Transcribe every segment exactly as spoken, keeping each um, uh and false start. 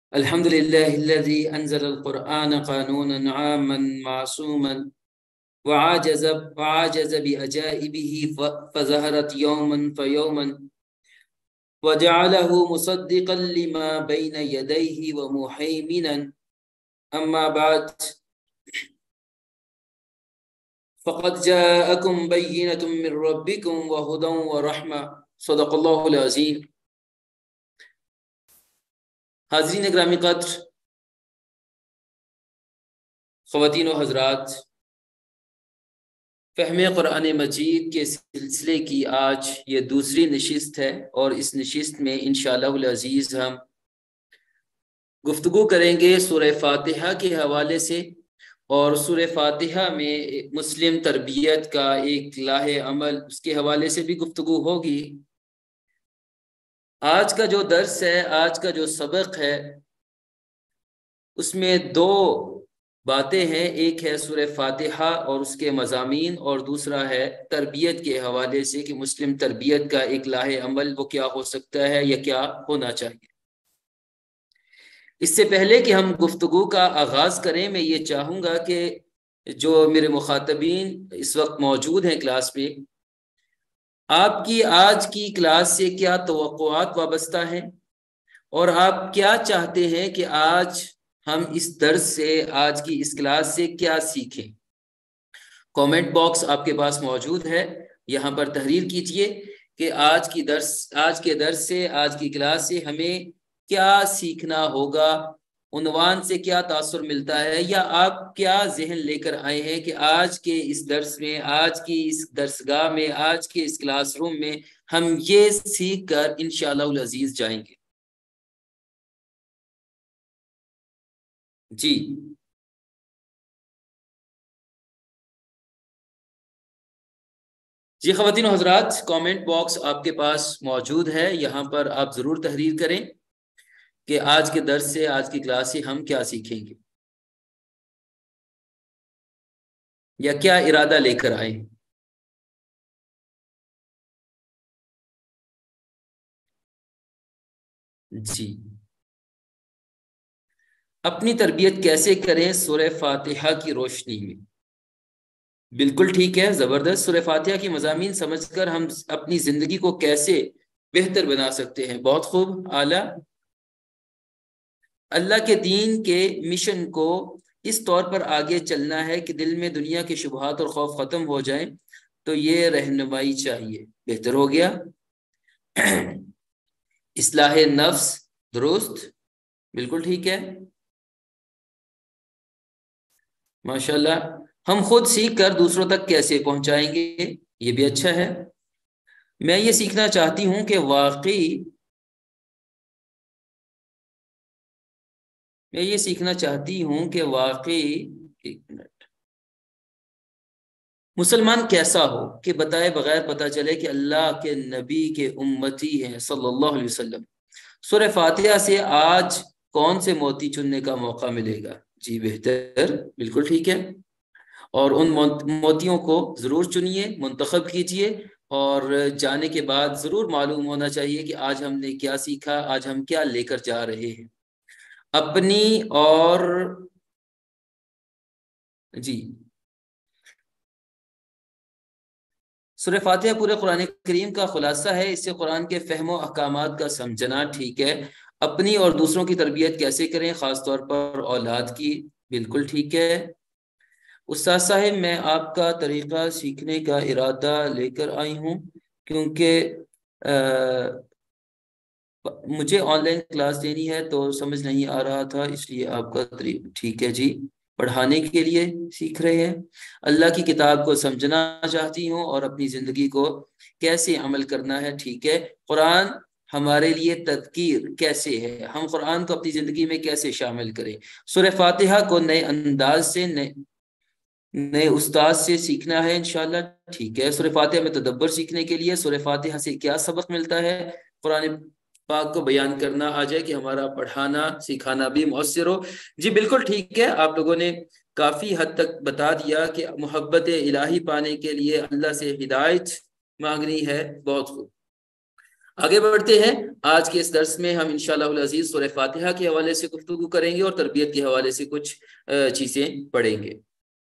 الحمد لله الذي أنزل القرآن قانونا عاما معصوما وعاجز وعاجز بأجائبه فظهرت يوما فيوما وجعله مصدقا لما بين يديه ومهيمنا. أما بعد، فقد جاءكم بينة من ربكم وهدى ورحمة. صدق الله العظيم. حاضرین گرامی قدر، خواتین و حضرات، فہم قرآن مجید کے سلسلے کی آج یہ دوسری نشست ہے، اور اس نشست میں انشاءاللہ العزیز ہم گفتگو کریں گے سورہ فاتحہ کے حوالے سے، اور سورہ فاتحہ میں مسلم تربیت کا ایک لاہ عمل اس کے حوالے سے بھی گفتگو ہوگی۔ آج کا جو درس ہے، آج کا جو سبق ہے، اس میں دو باتیں ہیں۔ ایک ہے سورہ فاتحہ اور اس کے مضامین، اور دوسرا ہے تربیت کے حوالے سے کہ مسلم تربیت کا ایک لاہ عمل وہ کیا ہو سکتا ہے یا کیا ہونا چاہیے۔ اس سے پہلے کہ ہم گفتگو کا آغاز کریں، میں یہ چاہوں گا کہ جو میرے مخاطبین اس وقت موجود ہیں کلاس میں، آپ کی آج کی کلاس سے کیا توقعات وابستہ ہیں، اور آپ کیا چاہتے ہیں کہ آج ہم اس درس سے، آج کی اس کلاس سے کیا سیکھیں۔ کومنٹ باکس آپ کے پاس موجود ہے، یہاں پر تحریر کیجئے کہ آج کی درس آج کے درس سے، آج کی کلاس سے ہمیں کیا سیکھنا ہوگا، عنوان سے کیا تاثر ملتا ہے، یا آپ کیا ذہن لے کر آئے ہیں کہ آج کے اس درس میں، آج کی اس درسگاہ میں، آج کے اس کلاس روم میں ہم یہ سیکھ کر انشاءاللہ العزیز جائیں گے۔ جی جی خواتین و حضرات، کامنٹ باکس آپ کے پاس موجود ہے، یہاں پر آپ ضرور تحریر کریں کہ آج کے درس سے، آج کی کلاس سے ہم کیا سیکھیں گے یا کیا ارادہ لے کر آئیں۔ جی اپنی تربیت کیسے کریں سورہ فاتحہ کی روشنی میں؟ بالکل ٹھیک ہے، زبردست۔ سورہ فاتحہ کی مضامین سمجھ کر ہم اپنی زندگی کو کیسے بہتر بنا سکتے ہیں؟ بہت خوب، اعلیٰ۔ اللہ کے دین کے مشن کو اس طور پر آگے چلنا ہے کہ دل میں دنیا کے شبہات اور خوف ختم ہو جائیں، تو یہ رہنمائی چاہیے۔ بہتر ہو گیا۔ اصلاح نفس، درست، بالکل ٹھیک ہے، ماشاءاللہ۔ ہم خود سیکھ کر دوسروں تک کیسے پہنچائیں گے؟ یہ بھی اچھا ہے۔ میں یہ سیکھنا چاہتی ہوں کہ واقعی میں یہ سیکھنا چاہتی ہوں کہ واقعی ایک منٹ مسلمان کیسا ہو کہ بتائے بغیر پتہ چلے کہ اللہ کے نبی کے امتی ہیں صلی اللہ علیہ وسلم۔ سورہ فاتحہ سے آج کون سے موتی چننے کا موقع ملے گا؟ جی بہتر، بالکل ٹھیک ہے، اور ان موتیوں کو ضرور چنیے، منتخب کیجئے، اور جانے کے بعد ضرور معلوم ہونا چاہیے کہ آج ہم نے کیا سیکھا، آج ہم کیا لے کر جا رہے ہیں اپنی۔ اور جی سورہ فاتحہ پورے قرآن کریم کا خلاصہ ہے، اس سے قرآن کے فہم و احکامات کا سمجھنا ٹھیک ہے۔ اپنی اور دوسروں کی تربیت کیسے کریں، خاص طور پر اولاد کی؟ بالکل ٹھیک ہے۔ استاد صاحب، میں آپ کا طریقہ سیکھنے کا ارادہ لے کر آئی ہوں، کیونکہ مجھے آن لائن کلاس دینی ہے تو سمجھ نہیں آ رہا تھا، اس لیے آپ کا طریقہ ٹھیک ہے جی، پڑھانے کے لیے سیکھ رہے ہیں۔ اللہ کی کتاب کو سمجھنا چاہتی ہوں اور اپنی زندگی کو کیسے عمل کرنا ہے، ٹھیک ہے۔ قرآن ہمارے لیے تذکیر کیسے ہے، ہم قرآن کو اپنی زندگی میں کیسے شامل کریں۔ سورہ فاتحہ کو نئے انداز سے، نئے نئے استاد سے سیکھنا ہے انشاءاللہ، ٹھیک ہے۔ سورہ فاتحہ میں تدبر سیکھنے کے لیے سورہ فاتحہ سے کیا سبق ملتا ہے، قرآن پاک کو بیان کرنا آ جائے کہ ہمارا پڑھانا سکھانا بھی مؤثر ہو۔ جی بالکل ٹھیک ہے، آپ لوگوں نے کافی حد تک بتا دیا کہ محبت الہی پانے کے لیے اللہ سے ہدایت مانگنی ہے، بہت خوب۔ آگے بڑھتے ہیں. آج کے اس درس میں ہم انشاءاللہ العزیز سورہ فاتحہ کے حوالے سے گفتگو کریں گے اور تربیت کے حوالے سے کچھ چیزیں پڑھیں گے.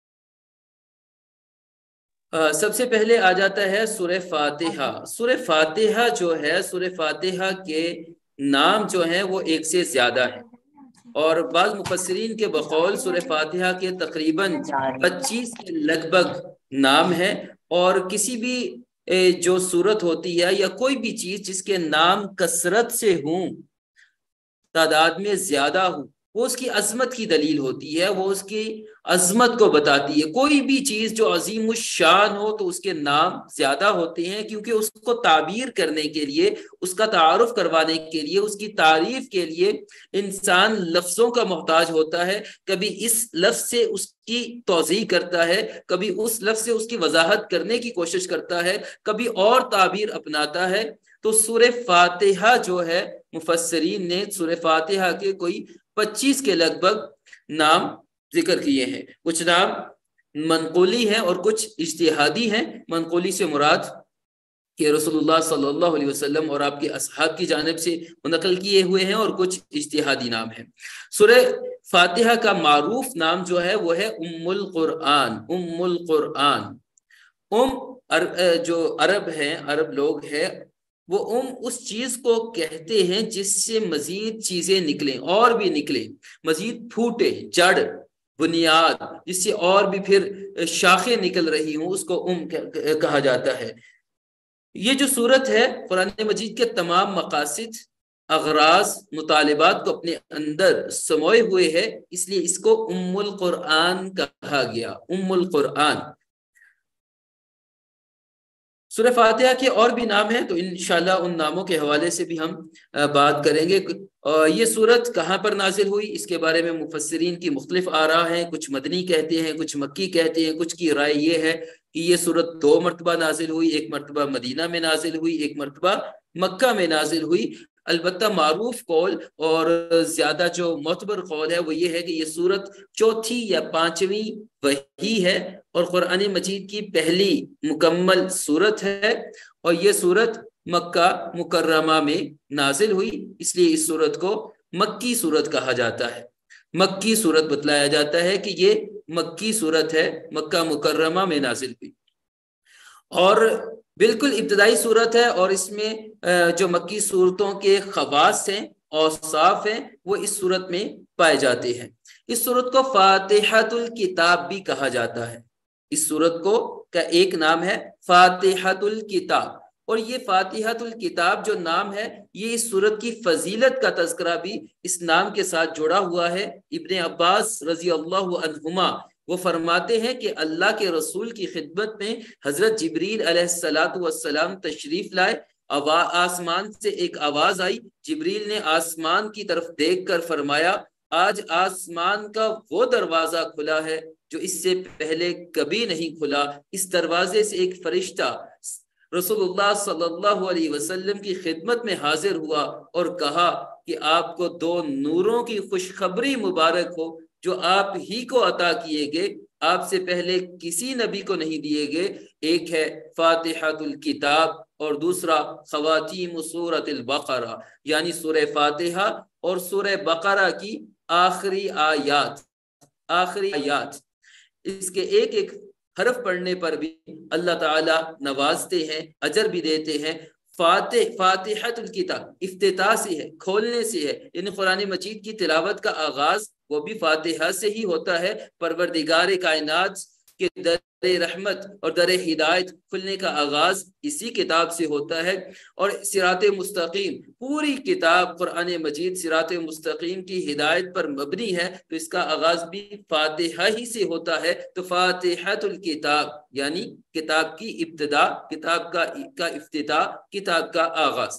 سب سے پہلے آ جاتا ہے سورہ فاتحہ. سورہ فاتحہ جو ہے سورہ فاتحہ کے نام جو ہیں وہ ایک سے زیادہ ہیں، اور بعض مفسرین کے بقول سورہ فاتحہ کے تقریباً پچیس کے لگ بھگ نام ہے. اور کسی بھی جو صورت ہوتی ہے یا کوئی بھی چیز جس کے نام کثرت سے ہوں، تعداد میں زیادہ ہوں، وہ اس کی عظمت کی دلیل ہوتی ہے، وہ اس کی عظمت کو بتاتی ہے. کوئی بھی چیز جو عظیم الشان ہو تو اس کے نام زیادہ ہوتے ہیں، کیونکہ اس کو تعبیر کرنے کے لیے، اس کا تعارف کروانے کے لیے، اس کی تعریف کے لیے انسان لفظوں کا محتاج ہوتا ہے. کبھی اس لفظ سے اس کی توضیح کرتا ہے، کبھی اس لفظ سے اس کی وضاحت کرنے کی کوشش کرتا ہے، کبھی اور تعبیر اپناتا ہے. تو سورہ فاتحہ جو ہے مفسرین نے سورہ فاتحہ کے کوئی پچیس کے لگ بھگ نام ذکر کیے ہیں. کچھ نام منقولی ہیں اور کچھ اجتہادی ہیں. منقولی سے مراد کہ رسول اللہ صلی اللہ علیہ وسلم اور آپ کے اصحاب کی جانب سے منقل کیے ہوئے ہیں، اور کچھ اجتہادی نام ہیں. سورہ فاتحہ کا معروف نام جو ہے وہ ہے ام القرآن. ام القرآن ام جو عرب ہیں، عرب لوگ ہیں، وہ ام اس چیز کو کہتے ہیں جس سے مزید چیزیں نکلیں، اور بھی نکلیں، مزید پھوٹے، جڑ، بنیاد، جس سے اور بھی پھر شاخیں نکل رہی ہوں، اس کو ام کہا جاتا ہے. یہ جو صورت ہے قرآن مجید کے تمام مقاصد، اغراض، مطالبات کو اپنے اندر سموئے ہوئے ہے، اس لیے اس کو ام القرآن کہا گیا. ام القرآن. سورہ فاتحہ کے اور بھی نام ہیں، تو انشاءاللہ ان ناموں کے حوالے سے بھی ہم بات کریں گے. یہ سورت کہاں پر نازل ہوئی، اس کے بارے میں مفسرین کی مختلف آراء ہیں. کچھ مدنی کہتے ہیں، کچھ مکی کہتے ہیں. کچھ کی رائے یہ ہے کہ یہ سورت دو مرتبہ نازل ہوئی، ایک مرتبہ مدینہ میں نازل ہوئی، ایک مرتبہ مکہ میں نازل ہوئی. البتہ معروف قول اور زیادہ جو معتبر قول ہے وہ یہ ہے کہ یہ سورت چوتھی یا پانچویں وحی ہے، اور قرآن مجید کی پہلی مکمل سورت ہے، اور یہ سورت مکہ مکرمہ میں نازل ہوئی. اس لیے اس سورت کو مکی سورت کہا جاتا ہے. مکی سورت بتلایا جاتا ہے کہ یہ مکی سورت ہے، مکہ مکرمہ میں نازل ہوئی، اور بالکل ابتدائی صورت ہے. اور اس میں جو مکی صورتوں کے خواص ہیں، اوصاف ہیں، وہ اس صورت میں پائے جاتے ہیں. اس صورت کو فاتحۃ الکتاب بھی کہا جاتا ہے. اس صورت کو کا ایک نام ہے فاتحۃ الکتاب، اور یہ فاتحۃ الکتاب جو نام ہے، یہ اس صورت کی فضیلت کا تذکرہ بھی اس نام کے ساتھ جڑا ہوا ہے. ابن عباس رضی اللہ عنہما وہ فرماتے ہیں کہ اللہ کے رسول کی خدمت میں حضرت جبریل علیہ الصلاۃ والسلام تشریف لائے. آسمان سے ایک آواز آئی. جبریل نے آسمان کی طرف دیکھ کر فرمایا، آج آسمان کا وہ دروازہ کھلا ہے جو اس سے پہلے کبھی نہیں کھلا. اس دروازے سے ایک فرشتہ رسول اللہ صلی اللہ علیہ وسلم کی خدمت میں حاضر ہوا اور کہا کہ آپ کو دو نوروں کی خوشخبری مبارک ہو جو آپ ہی کو عطا کیے گئے، آپ سے پہلے کسی نبی کو نہیں دیے گئے. ایک ہے فاتحۃ الکتاب، اور دوسرا خواتیم سورۃ البقرہ، یعنی سورہ فاتحہ اور سورہ بقرہ کی آخری آیات. آخری آیات اس کے ایک ایک حرف پڑھنے پر بھی اللہ تعالی نوازتے ہیں، اجر بھی دیتے ہیں. فاتح فاتحۃ الکتاب افتتاح سے ہے، کھولنے سے ہے، یعنی قرآن مجید کی تلاوت کا آغاز وہ بھی فاتحہ سے ہی ہوتا ہے. پروردگار کائنات کے در رحمت اور در ہدایت کھلنے کا آغاز اسی کتاب سے ہوتا ہے. اور صراط مستقیم، پوری کتاب قرآن مجید صراط مستقیم کی ہدایت پر مبنی ہے، تو اس کا آغاز بھی فاتحہ ہی سے ہوتا ہے. تو فاتحۃ الکتاب یعنی کتاب کی ابتدا، کتاب کا کا افتتاح، کتاب کا آغاز.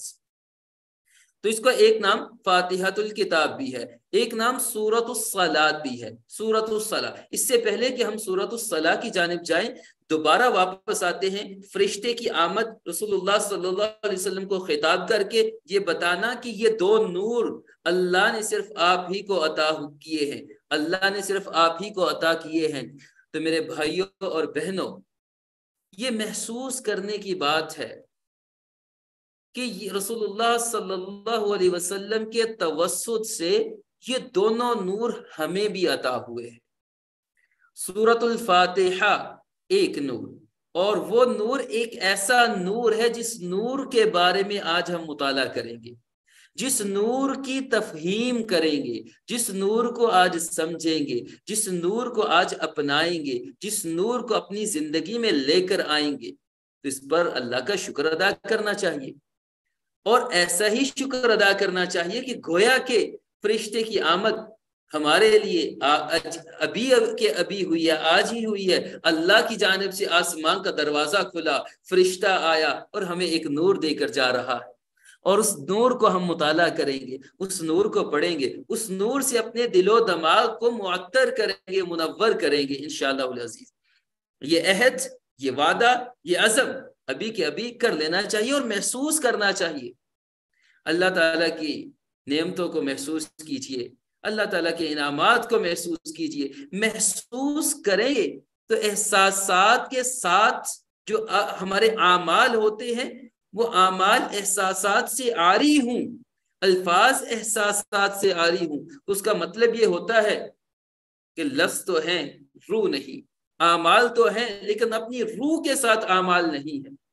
تو اس کا ایک نام فاتحۃ الکتاب بھی ہے، ایک نام سورۃ الصلاۃ بھی ہے. سورۃ الصلاۃ. اس سے پہلے کہ ہم سورۃ الصلاۃ کی جانب جائیں، دوبارہ واپس آتے ہیں. فرشتے کی آمد رسول اللہ صلی اللہ علیہ وسلم کو خطاب کر کے یہ بتانا کہ یہ دو نور اللہ نے صرف آپ ہی کو عطا کیے ہیں، اللہ نے صرف آپ ہی کو عطا کیے ہیں. تو میرے بھائیوں اور بہنوں، یہ محسوس کرنے کی بات ہے کہ رسول اللہ صلی اللہ علیہ وسلم کے توسط سے یہ دونوں نور ہمیں بھی عطا ہوئے ہیں۔ سورۃ الفاتحہ ایک نور، اور وہ نور ایک ایسا نور ہے جس نور کے بارے میں آج ہم مطالعہ کریں گے، جس نور کی تفہیم کریں گے، جس نور کو آج سمجھیں گے، جس نور کو آج اپنائیں گے، جس نور کو اپنی زندگی میں لے کر آئیں گے، تو اس پر اللہ کا شکر ادا کرنا چاہیے، اور ایسا ہی شکر ادا کرنا چاہیے کہ گویا کہ فرشتے کی آمد ہمارے لیے ابھی کے ابھی ہوئی ہے، آج ہی ہوئی ہے۔ اللہ کی جانب سے آسمان کا دروازہ کھلا، فرشتہ آیا اور ہمیں ایک نور دے کر جا رہا ہے، اور اس نور کو ہم مطالعہ کریں گے، اس نور کو پڑھیں گے، اس نور سے اپنے دل و دماغ کو معطر کریں گے، منور کریں گے انشاءاللہ العزیز۔ یہ عہد، یہ وعدہ، یہ عزم ابھی کے ابھی کر لینا چاہیے اور محسوس کرنا چاہیے۔ اللہ تعالیٰ کی نعمتوں کو محسوس کیجئے، اللہ تعالیٰ کے انعامات کو محسوس کیجئے۔ محسوس کریں گے تو احساسات کے ساتھ جو ہمارے اعمال ہوتے ہیں وہ اعمال احساسات سے عاری ہوں، الفاظ احساسات سے عاری ہوں، اس کا مطلب یہ ہوتا ہے کہ لفظ تو ہیں، روح نہیں، اعمال تو ہیں لیکن اپنی روح کے ساتھ اعمال نہیں ہے۔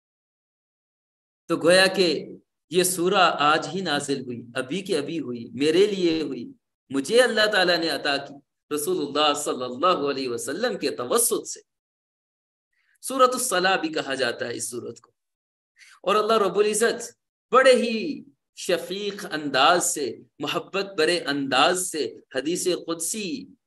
تو گویا کہ یہ سورہ آج ہی نازل ہوئی، ابھی کے ابھی ہوئی، میرے لیے ہوئی، مجھے اللہ تعالیٰ نے عطا کی رسول اللہ صلی اللہ علیہ وسلم کے توسط سے۔ سورۃ الصلاح بھی کہا جاتا ہے اس سورت کو، اور اللہ رب العزت بڑے ہی شفیق انداز سے، محبت برے انداز سے حدیث قدسی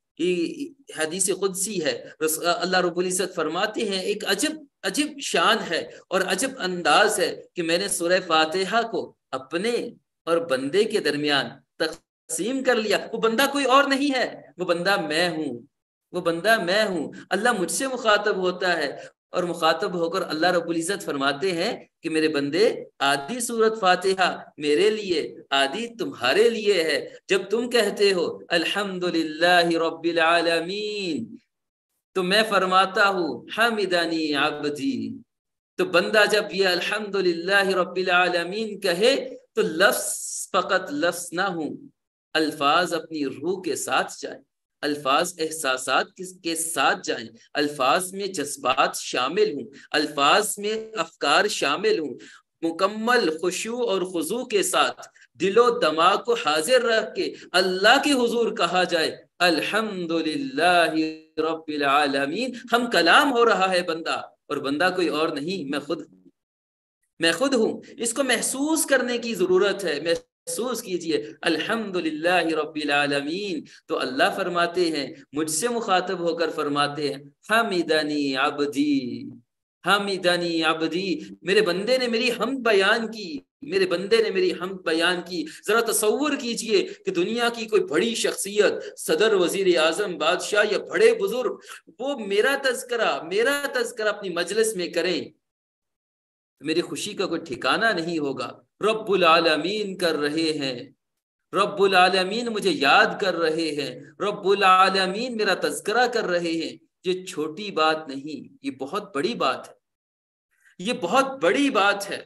حدیث قدسی ہے، اللہ رب العزت فرماتے ہیں ایک عجب عجب شان ہے اور عجب انداز ہے کہ میں نے سورہ فاتحہ کو اپنے اور بندے کے درمیان تقسیم کر لیا۔ وہ بندہ کوئی اور نہیں ہے، وہ بندہ میں ہوں، وہ بندہ میں ہوں۔ اللہ مجھ سے مخاطب ہوتا ہے، اور مخاطب ہو کر اللہ رب العزت فرماتے ہیں کہ میرے بندے آدھی سورت فاتحہ میرے لیے، آدھی تمہارے لیے ہے۔ جب تم کہتے ہو الحمدللہ رب العالمین تو میں فرماتا ہوں حمدنی عبدی۔ تو بندہ جب یہ الحمدللہ رب العالمین کہے تو لفظ فقط لفظ نہ ہوں، الفاظ اپنی روح کے ساتھ جائیں، الفاظ احساسات کے ساتھ جائیں، الفاظ میں جذبات شامل ہوں، الفاظ میں افکار شامل ہوں، مکمل خشوع اور خضوع کے ساتھ دل و دماغ کو حاضر رکھ کے اللہ کے حضور کہا جائے الحمدللہ رب العالمین۔ ہم کلام ہو رہا ہے بندہ، اور بندہ کوئی اور نہیں، میں خود ہوں، میں خود ہوں۔ اس کو محسوس کرنے کی ضرورت ہے، محسوس کیجئے الحمدللہ رب العالمین۔ تو اللہ فرماتے ہیں، مجھ سے مخاطب ہو کر فرماتے ہیں حمدنی عبدی، حمدنی عبدی، میرے بندے نے میری حمد بیان کی، میرے بندے نے میری حمد بیان کی۔ ذرا تصور کیجئے کہ دنیا کی کوئی بڑی شخصیت، صدر، وزیر اعظم، بادشاہ یا بڑے بزرگ، وہ میرا تذکرہ میرا تذکرہ اپنی مجلس میں کریں، میری خوشی کا کوئی ٹھکانہ نہیں ہوگا۔ رب العالمین کر رہے ہیں، رب العالمین مجھے یاد کر رہے ہیں، رب العالمین میرا تذکرہ کر رہے ہیں۔ یہ چھوٹی بات نہیں، یہ بہت بڑی بات ہے، یہ بہت بڑی بات ہے۔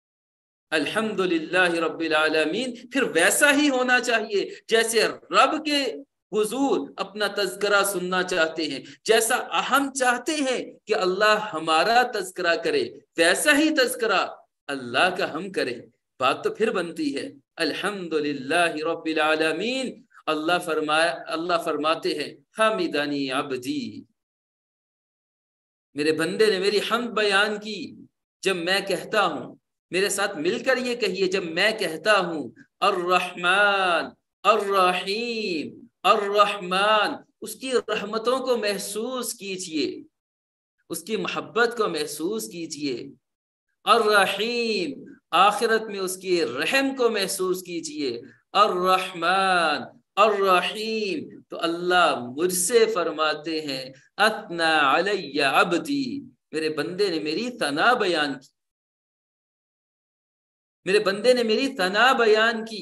الحمدللہ رب العالمین پھر ویسا ہی ہونا چاہیے جیسے رب کے حضور اپنا تذکرہ سننا چاہتے ہیں، جیسا ہم چاہتے ہیں کہ اللہ ہمارا تذکرہ کرے، ویسا ہی تذکرہ اللہ کا ہم کریں۔ بات تو پھر بنتی ہے الحمدللہ رب العالمین۔ اللہ فرمایا اللہ فرماتے ہیں حمدنی عبدی، میرے بندے نے میری حمد بیان کی۔ جب میں کہتا ہوں، میرے ساتھ مل کر یہ کہیے، جب میں کہتا ہوں الرحمن الرحیم الرحمن، اس کی رحمتوں کو محسوس کیجئے، اس کی محبت کو محسوس کیجئے۔ الرحیم، آخرت میں اس کی رحم کو محسوس کیجئے۔ الرحمن الرحیم، تو اللہ مجھ سے فرماتے ہیں اثنا علی عبدی، میرے بندے نے میری ثنا بیان کی، میرے بندے نے میری ثنا بیان کی۔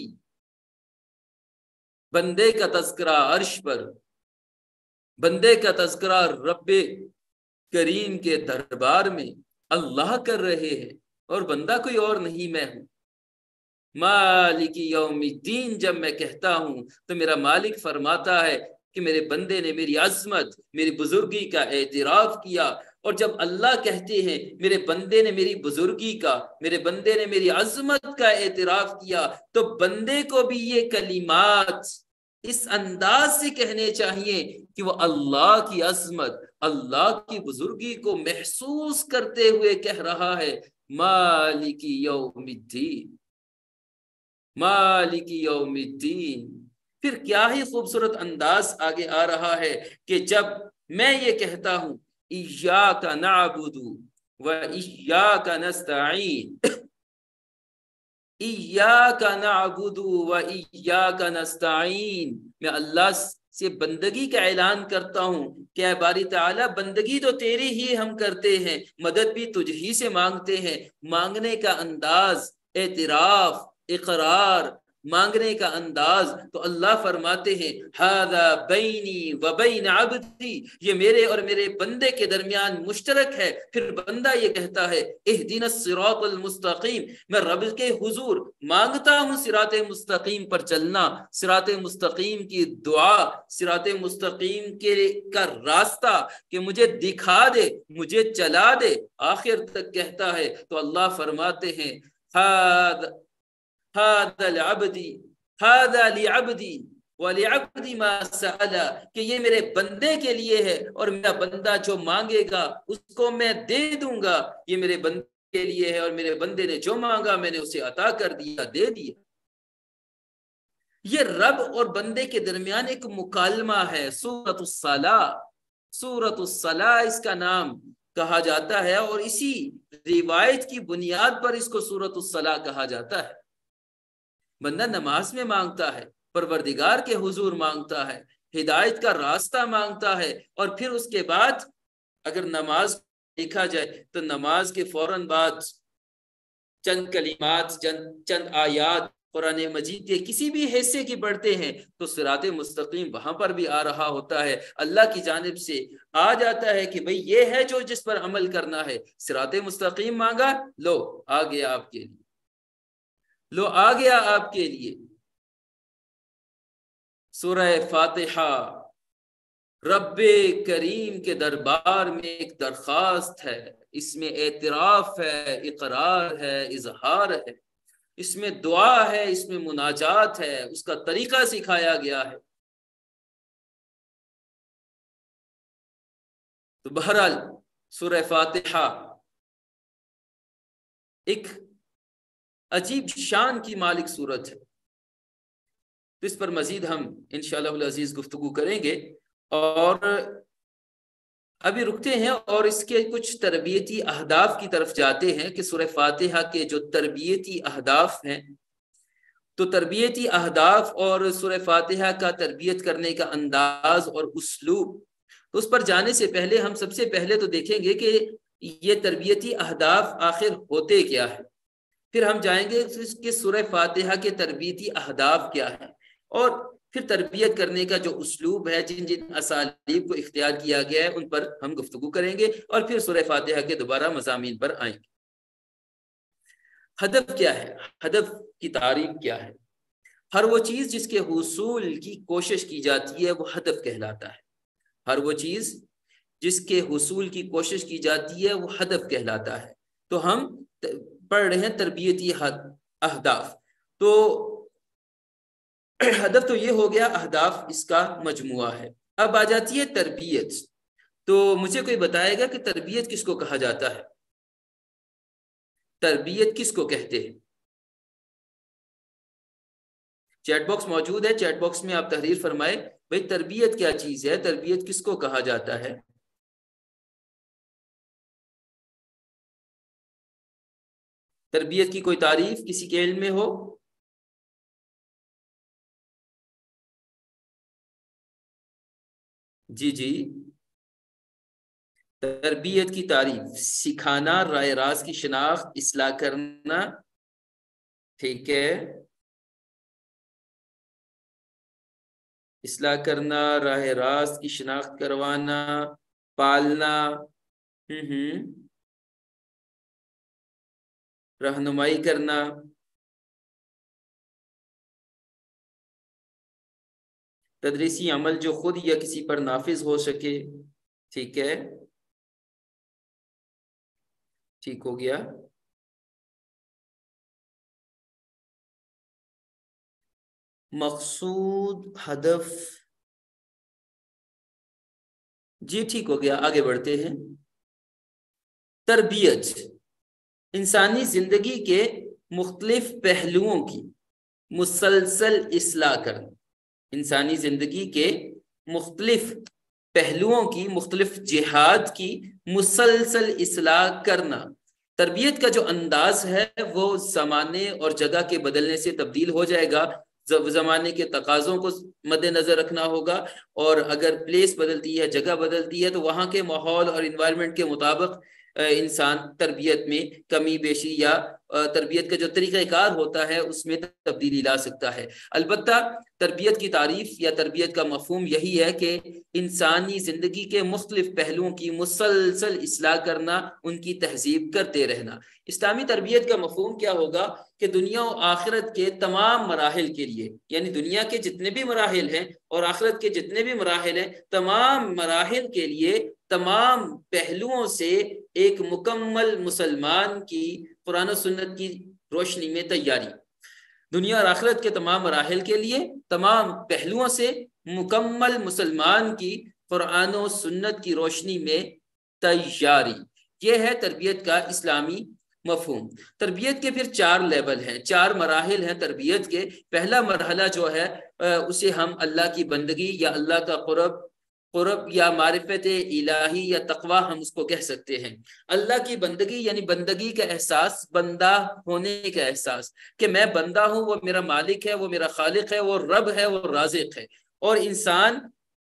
بندے کا تذکرہ عرش پر، بندے کا تذکرہ رب کریم کے دربار میں اللہ کر رہے ہیں، اور بندہ کوئی اور نہیں میں ہوں۔ مالک یوم الدین جب میں کہتا ہوں تو میرا مالک فرماتا ہے کہ میرے بندے نے میری عظمت، میری بزرگی کا اعتراف کیا۔ اور جب اللہ کہتے ہیں میرے بندے نے میری بزرگی کا، میرے بندے نے میری عظمت کا اعتراف کیا، تو بندے کو بھی یہ کلمات اس انداز سے کہنے چاہیے کہ وہ اللہ کی عظمت، اللہ کی بزرگی کو محسوس کرتے ہوئے کہہ رہا ہے مالک یوم الدین، مالک یوم الدین۔ پھر کیا ہی خوبصورت انداز آگے آ رہا ہے کہ جب میں یہ کہتا ہوں ایاک نعبد و ایاک نستعین، ایاک نعبد و ایاک نستعین، میں اللہ سے بندگی کا اعلان کرتا ہوں کہ اے باری تعالیٰ بندگی تو تیری ہی ہم کرتے ہیں، مدد بھی تجھ ہی سے مانگتے ہیں۔ مانگنے کا انداز، اعتراف، اقرار، مانگنے کا انداز، تو اللہ فرماتے ہیں ھذا بینی و بین عبدی، یہ میرے اور میرے بندے کے درمیان مشترک ہے۔ پھر بندہ یہ کہتا ہے اہدنا الصراط المستقیم، میں رب کے حضور مانگتا ہوں صراط مستقیم پر چلنا، صراط مستقیم کی دعا، صراط مستقیم کے کا راستہ کہ مجھے دکھا دے، مجھے چلا دے، آخر تک کہتا ہے۔ تو اللہ فرماتے ہیں ھذا هذا لعبدی هذا لعبدی وَلِعَبْدِ مَا سَأَلَ، کہ یہ میرے بندے کے لیے ہے اور میرا بندہ جو مانگے گا اس کو میں دے دوں گا۔ یہ میرے بندے کے لیے ہے اور میرے بندے نے جو مانگا میں نے اسے عطا کر دیا، دے دیا۔ یہ رب اور بندے کے درمیان ایک مکالمہ ہے۔ سورۃ الصلاۃ، سورۃ الصلاۃ اس کا نام کہا جاتا ہے، اور اسی روایت کی بنیاد پر اس کو سورۃ الصلاۃ کہا جاتا ہے۔ بندہ نماز میں مانگتا ہے، پروردگار کے حضور مانگتا ہے، ہدایت کا راستہ مانگتا ہے، اور پھر اس کے بعد اگر نماز دیکھا جائے تو نماز کے فوراً بعد چند کلمات، چند چند آیات قرآن مجید کے کسی بھی حصے کی پڑھتے ہیں تو صراط مستقیم وہاں پر بھی آ رہا ہوتا ہے، اللہ کی جانب سے آ جاتا ہے کہ بھئی یہ ہے جو جس پر عمل کرنا ہے۔ صراط مستقیم مانگا، لو آ گیا آپ کے لیے، لو آ گیا آپ کے لیے۔ سورہ فاتحہ رب کریم کے دربار میں ایک درخواست ہے، اس میں اعتراف ہے، اقرار ہے، اظہار ہے، اس میں دعا ہے، اس میں مناجات ہے، اس کا طریقہ سکھایا گیا ہے۔ تو بہرحال سورہ فاتحہ ایک عجیب شان کی مالک صورت ہے، تو اس پر مزید ہم انشاءاللہ العزیز گفتگو کریں گے، اور ابھی رکتے ہیں اور اس کے کچھ تربیتی اہداف کی طرف جاتے ہیں کہ سورہ فاتحہ کے جو تربیتی اہداف ہیں، تو تربیتی اہداف اور سورہ فاتحہ کا تربیت کرنے کا انداز اور اسلوب، تو اس پر جانے سے پہلے ہم سب سے پہلے تو دیکھیں گے کہ یہ تربیتی اہداف آخر ہوتے کیا ہے، پھر ہم جائیں گے کہ سورہ فاتحہ کے تربیتی اہداف کیا ہیں، اور پھر تربیت کرنے کا جو اسلوب ہے، جن جن اسالیب کو اختیار کیا گیا ہے ان پر ہم گفتگو کریں گے، اور پھر سورہ فاتحہ کے دوبارہ مضامین پر آئیں گے۔ ہدف کیا ہے؟ ہدف کی تعریف کیا ہے؟ ہر وہ چیز جس کے حصول کی کوشش کی جاتی ہے وہ ہدف کہلاتا ہے۔ ہر وہ چیز جس کے حصول کی کوشش کی جاتی ہے وہ ہدف کہلاتا ہے۔ تو ہم پڑھ رہے ہیں تربیتی اہداف، تو ہدف تو یہ ہو گیا، اہداف اس کا مجموعہ ہے۔ اب آ جاتی ہے تربیت، تو مجھے کوئی بتائے گا کہ تربیت کس کو کہا جاتا ہے؟ تربیت کس کو کہتے ہیں؟ چیٹ باکس موجود ہے، چیٹ باکس میں آپ تحریر فرمائے بھئی تربیت کیا چیز ہے، تربیت کس کو کہا جاتا ہے؟ تربیت کی کوئی تعریف کسی کے علم میں ہو؟ جی جی، تربیت کی تعریف سکھانا، رائے راست کی شناخت، اصلاح کرنا، ٹھیک ہے، اصلاح کرنا، راہ راست کی شناخت کروانا، پالنا، ہم ہم रहनुमाई करना, तदरीसी अमल जो खुद या किसी पर नाफिज हो सके। ठीक है, ठीक हो गया। मकसूद, हदफ, जी ठीक हो गया। आगे बढ़ते हैं। तरबियत, इंसानी जिंदगी के मुख्तलिफ पहलुओं की मुसलसल इस्लाह करना। इंसानी जिंदगी के मुख्तलिफ पहलुओं की, मुख्तलिफ जिहाद की मुसलसल इस्लाह करना। तरबियत का जो अंदाज है वो ज़माने और जगह के बदलने से तब्दील हो जाएगा। ज़माने के तकाज़ों को मद्देनज़र रखना होगा, और अगर प्लेस बदलती है, जगह बदलती है, तो वहाँ के माहौल और इन्वायरमेंट के मुताबिक इंसान तरबियत में कमी बेशी या तरबियत का जो तरीक़ाकार होता है उसमें तब्दीली ला सकता है। अलबत्ता तरबियत की तारीफ या तरबियत का मफहूम यही है कि इंसानी ज़िंदगी के मुख्तलिफ पहलुओं की मुसलसल इस्लाह करना, उनकी तहजीब करते रहना। इस्लामी तरबियत का मफहूम क्या होगा कि दुनिया और आखिरत के तमाम मराहिल के लिए, यानी दुनिया के जितने भी मराहिल हैं और आखिरत के जितने भी मराहिल हैं, तमाम मराहिल के लिए तमाम पहलुओं से एक मुकम्मल मुसलमान की कुरान और सुन्नत की रोशनी में तैयारी। दुनिया और आखिरत के तमाम मराहिल के लिए तमाम पहलुओं से मुकम्मल मुसलमान की कुरान और सुन्नत की रोशनी में तैयारी, ये है तरबियत का इस्लामी मफहूम। तरबियत के फिर चार लेवल हैं, चार मराहिल हैं तरबियत के। पहला मरहला जो है उसे हम अल्लाह की बंदगी या अल्लाह का कुर्ब कुर्ब या मारिफत इलाही या तकवा हम उसको कह सकते हैं। अल्लाह की बंदगी यानी बंदगी का एहसास, बंदा होने का एहसास कि मैं बंदा हूँ, वो मेरा मालिक है, वो मेरा खालिक है, वो रब है, वो राज़िक है। और इंसान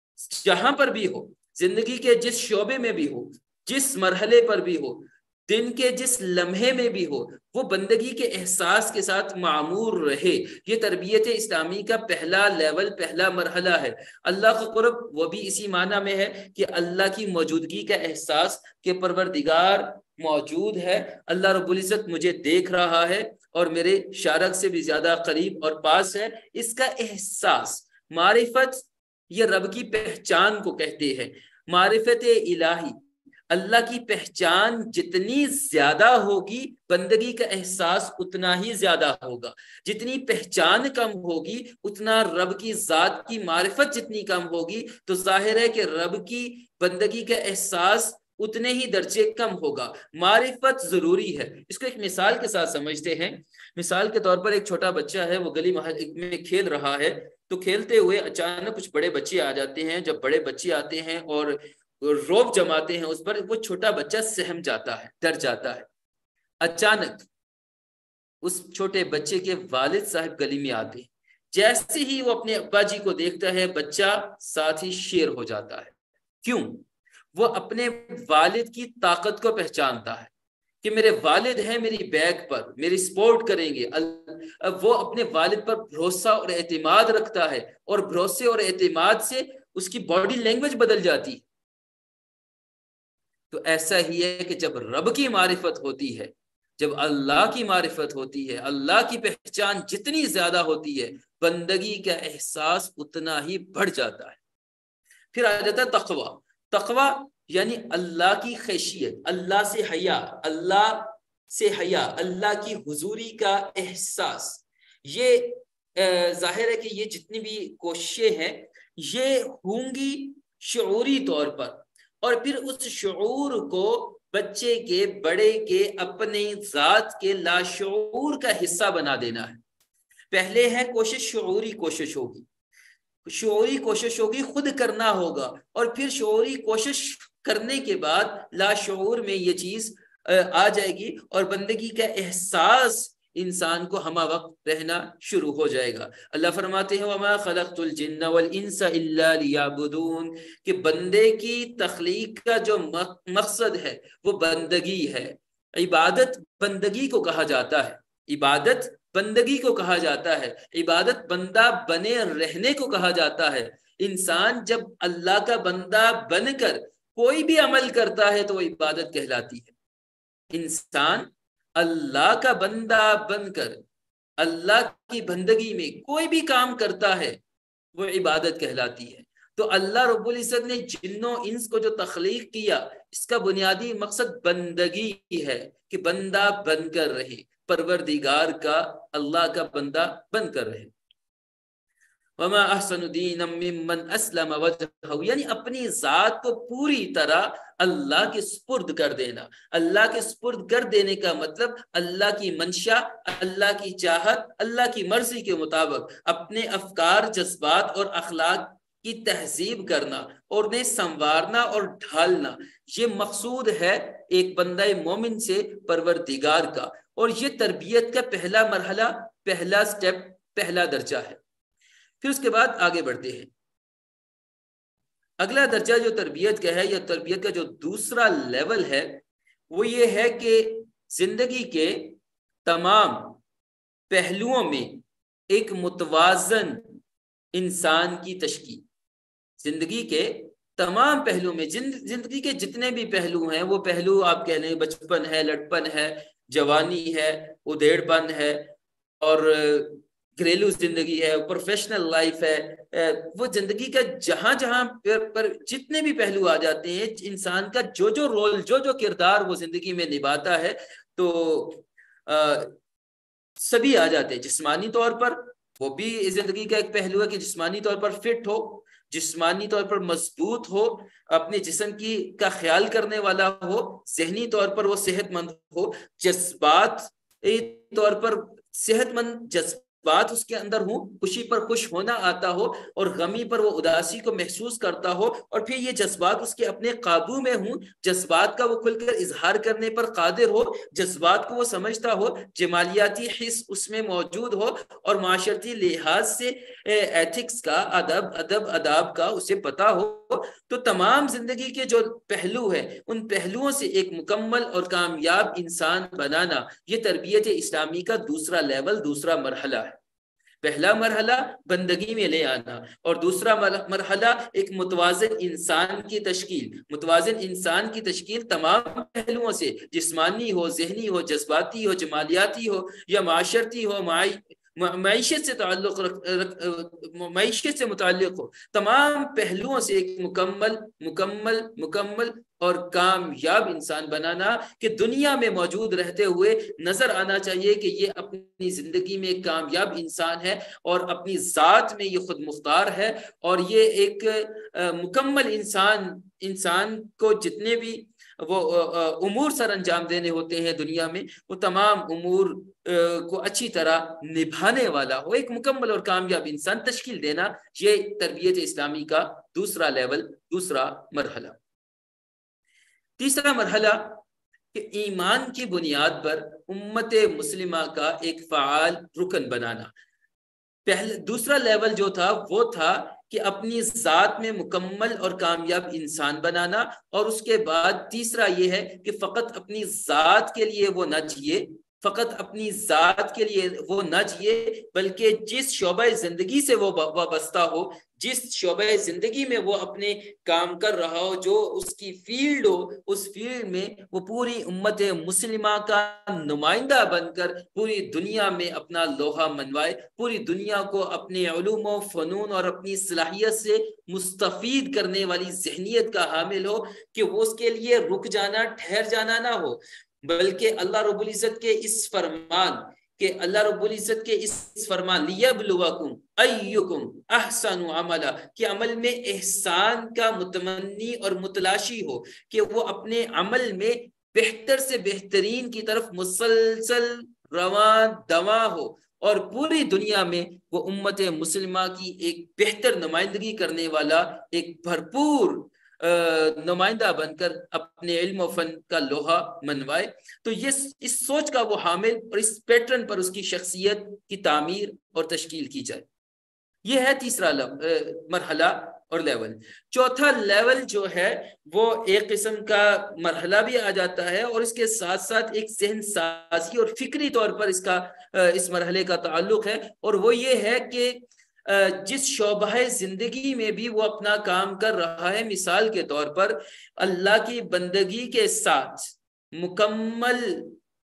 जहां पर भी हो, जिंदगी के जिस शोबे में भी हो, जिस मरहले पर भी हो, दिन के जिस लम्हे में भी हो, वो बंदगी के एहसास के साथ मामूर रहे। ये तरबियत इस्लामी का पहला लेवल, पहला मरहला है। अल्लाह का कुर्ब वो भी इसी माना में है कि अल्लाह की मौजूदगी का एहसास कि परवरदिगार मौजूद है, अल्लाह रब्बुल इज़्ज़त मुझे देख रहा है और मेरे शारक से भी ज्यादा करीब और पास है, इसका एहसास। मारिफत ये रब की पहचान को कहते हैं। मारिफत इलाही, अल्लाह की पहचान जितनी ज्यादा होगी बंदगी का एहसास उतना ही ज्यादा होगा। जितनी पहचान कम होगी उतना रब की जात की मारिफत जितनी कम होगी, तो जाहिर है कि रब की बंदगी का एहसास उतने ही दर्जे कम होगा। मारिफत जरूरी है। इसको एक मिसाल के साथ समझते हैं। मिसाल के तौर पर एक छोटा बच्चा है, वो गली मोहल्ले में खेल रहा है, तो खेलते हुए अचानक कुछ बड़े बच्चे आ जाते हैं। जब बड़े बच्चे आते हैं और रौब जमाते हैं उस पर, वो छोटा बच्चा सहम जाता है, डर जाता है। अचानक उस छोटे बच्चे के वालिद साहब गली में आते हैं। जैसे ही वो अपने अब्बा जी को देखता है, बच्चा साथ ही शेर हो जाता है। क्यों? वो अपने वालिद की ताकत को पहचानता है कि मेरे वालिद हैं मेरी बैक पर, मेरी सपोर्ट करेंगे। अब वो अपने वालिद पर भरोसा और एतमाद रखता है, और भरोसे और एतमाद से उसकी बॉडी लैंग्वेज बदल जाती है। तो ऐसा ही है कि जब रब की मारिफत होती है, जब अल्लाह की मारिफत होती है, अल्लाह की पहचान जितनी ज्यादा होती है, बंदगी का एहसास उतना ही बढ़ जाता है। फिर आ जाता है तकवा। तकवा यानी अल्लाह की खैशियत, अल्लाह से हया, अल्लाह से हया, अल्लाह की हुजूरी का एहसास। ये जाहिर है कि ये जितनी भी कोशिशें हैं ये होंगी शऊरी तौर पर, और फिर उस शऊर को बच्चे के, बड़े के, अपने जात के लाशऊर का हिस्सा बना देना है। पहले है कोशिश, शऊरी कोशिश होगी, शऊरी कोशिश होगी, खुद करना होगा, और फिर शऊरी कोशिश करने के बाद लाशऊर में ये चीज आ जाएगी और बंदगी का एहसास इंसान को हमा वक्त रहना शुरू हो जाएगा। अल्लाह फरमाते हैं वमा खलक़तुल जिन्ना वल इंसा इल्ला लियअबुदून, कि बंदे की तख्लीक का जो मकसद है वो बंदगी है। इबादत बंदगी को कहा जाता है, इबादत बंदगी को कहा जाता है, इबादत बंदा बने रहने को कहा जाता है। इंसान जब अल्लाह का बंदा बनकर कोई भी अमल करता है तो वो इबादत कहलाती है। इंसान اللہ کا بندہ بن کر اللہ کی بندگی میں کوئی بھی کام کرتا ہے وہ عبادت کہلاتی ہے۔ تو اللہ رب العزت نے جنوں انس کو جو تخلیق کیا، اس کا بنیادی مقصد بندگی ہے کہ بندہ بن کر رہے، پروردگار کا، اللہ کا بندہ بن کر رہے۔ وما احسن دینا ممن اسلم وجہہ، یعنی اپنی ذات کو پوری طرح اللہ کے سپرد کر دینا۔ اللہ کے سپرد کر دینے کا مطلب اللہ کی منشا، اللہ کی چاہت، اللہ کی مرضی کے مطابق اپنے افکار، جذبات اور اخلاق کی تہذیب کرنا اور انہیں سنوارنا اور ڈھالنا، یہ مقصود ہے ایک بندہ مومن سے پروردگار کا، اور یہ تربیت کا پہلا مرحلہ، پہلا سٹیپ، پہلا درجہ ہے۔ پھر اس کے بعد آگے بڑھتے ہیں۔ اگلا درجہ جو تربیت کا ہے، یا تربیت کا جو دوسرا لیول ہے، وہ یہ ہے کہ زندگی کے تمام پہلوؤں میں ایک متوازن انسان کی تشکیل۔ زندگی کے تمام پہلو میں، زندگی کے جتنے بھی پہلو ہیں، وہ پہلو آپ کہہ لیں بچپن ہے، لڑپن ہے، جوانی ہے، ادھیڑ پن ہے، اور گھریلو زندگی ہے، پروفیشنل لائف ہے، وہ زندگی کا جہاں جہاں پر جتنے بھی پہلو آ جاتے ہیں، انسان کا جو جو رول، جو جو کردار وہ زندگی میں نبھاتا ہے، تو سبھی آ جاتے ہیں۔ جسمانی طور پر وہ بھی زندگی کا ایک پہلو ہے کہ جسمانی طور پر فٹ ہو، جسمانی طور پر مضبوط ہو، اپنے جسم کی کا خیال کرنے والا ہو، ذہنی طور پر وہ صحت مند ہو، جذبات طور پر صحت مند جذبات اس کے اندر ہوں، خوشی پر خوش ہونا آتا ہو اور غمی پر وہ اداسی کو محسوس کرتا ہو، اور پھر یہ جذبات اس کے اپنے قابو میں ہوں، جذبات کا وہ کھل کر اظہار کرنے پر قادر ہو، جذبات کو وہ سمجھتا ہو، جمالیاتی حس اس میں موجود ہو، اور معاشرتی لحاظ سے ایتھکس کا، ادب ادب اداب کا اسے پتا ہو۔ تو تمام زندگی کے جو پہلو ہیں، ان پہلوؤں سے ایک مکمل اور کامیاب انسان بنانا، یہ تربیت اسلامی کا دوسرا لیول، دوسرا مرحلہ ہے۔ پہلا مرحلہ بندگی میں لے آنا، اور دوسرا مرحلہ ایک متوازن انسان کی تشکیل۔ متوازن انسان کی تشکیل تمام پہلوؤں سے، جسمانی ہو، ذہنی ہو، جذباتی ہو، جمالیاتی ہو، یا معاشرتی ہو، معیشت سے تعلق معیشت سے متعلق ہو، تمام پہلوؤں سے ایک مکمل مکمل مکمل اور کامیاب انسان بنانا، کہ دنیا میں موجود رہتے ہوئے نظر آنا چاہیے کہ یہ اپنی زندگی میں ایک کامیاب انسان ہے، اور اپنی ذات میں یہ خود مختار ہے، اور یہ ایک مکمل انسان انسان کو جتنے بھی وہ امور سر انجام دینے ہوتے ہیں دنیا میں، وہ تمام امور کو اچھی طرح نبھانے والا ہو، ایک مکمل اور کامیاب انسان تشکیل دینا، یہ تربیت اسلامی کا دوسرا لیول، دوسرا مرحلہ۔ تیسرا مرحلہ کہ ایمان کی بنیاد پر امت مسلمہ کا ایک فعال رکن بنانا۔ پہلے دوسرا لیول جو تھا وہ تھا کہ اپنی ذات میں مکمل اور کامیاب انسان بنانا، اور اس کے بعد تیسرا یہ ہے کہ فقط اپنی ذات کے لیے وہ نہ جیے، فقط اپنی ذات کے لیے وہ نہ جیے، بلکہ جس شعبہ زندگی سے وہ وابستہ ہو، جس شعبہ زندگی میں وہ اپنے کام کر رہا ہو، جو اس کی فیلڈ ہو، اس فیلڈ میں وہ پوری امت مسلمہ کا نمائندہ بن کر پوری دنیا میں اپنا لوہا منوائے، پوری دنیا کو اپنے علوم و فنون اور اپنی صلاحیت سے مستفید کرنے والی ذہنیت کا حامل ہو، کہ وہ اس کے لیے رک جانا، ٹھہر جانا نہ ہو، بلکہ اللہ رب العزت کے اس فرمان کہ اللہ رب العزت کے اس فرمان لِيَبْلُوَكُمْ أَيُّكُمْ أَحْسَنُ عَمَلًا، کہ عمل میں احسان کا متمنی اور متلاشی ہو، کہ وہ اپنے عمل میں بہتر سے بہترین کی طرف مسلسل رواں دواں ہو، اور پوری دنیا میں وہ امت مسلمہ کی ایک بہتر نمائندگی کرنے والا ایک بھرپور نمائندہ بن کر اپنے علم و فن کا لوہا منوائے۔ تو یہ اس سوچ کا وہ حامل، اور اس پیٹرن پر اس کی شخصیت کی تعمیر اور تشکیل کی جائے۔ یہ ہے تیسرا مرحلہ اور لیول۔ چوتھا لیول جو ہے وہ ایک قسم کا مرحلہ بھی آ جاتا ہے، اور اس کے ساتھ ساتھ ایک ذہن سازی اور فکری طور پر اس کا اس مرحلے کا تعلق ہے، اور وہ یہ ہے کہ جس شعبہ زندگی میں بھی وہ اپنا کام کر رہا ہے، مثال کے طور پر اللہ کی بندگی کے ساتھ مکمل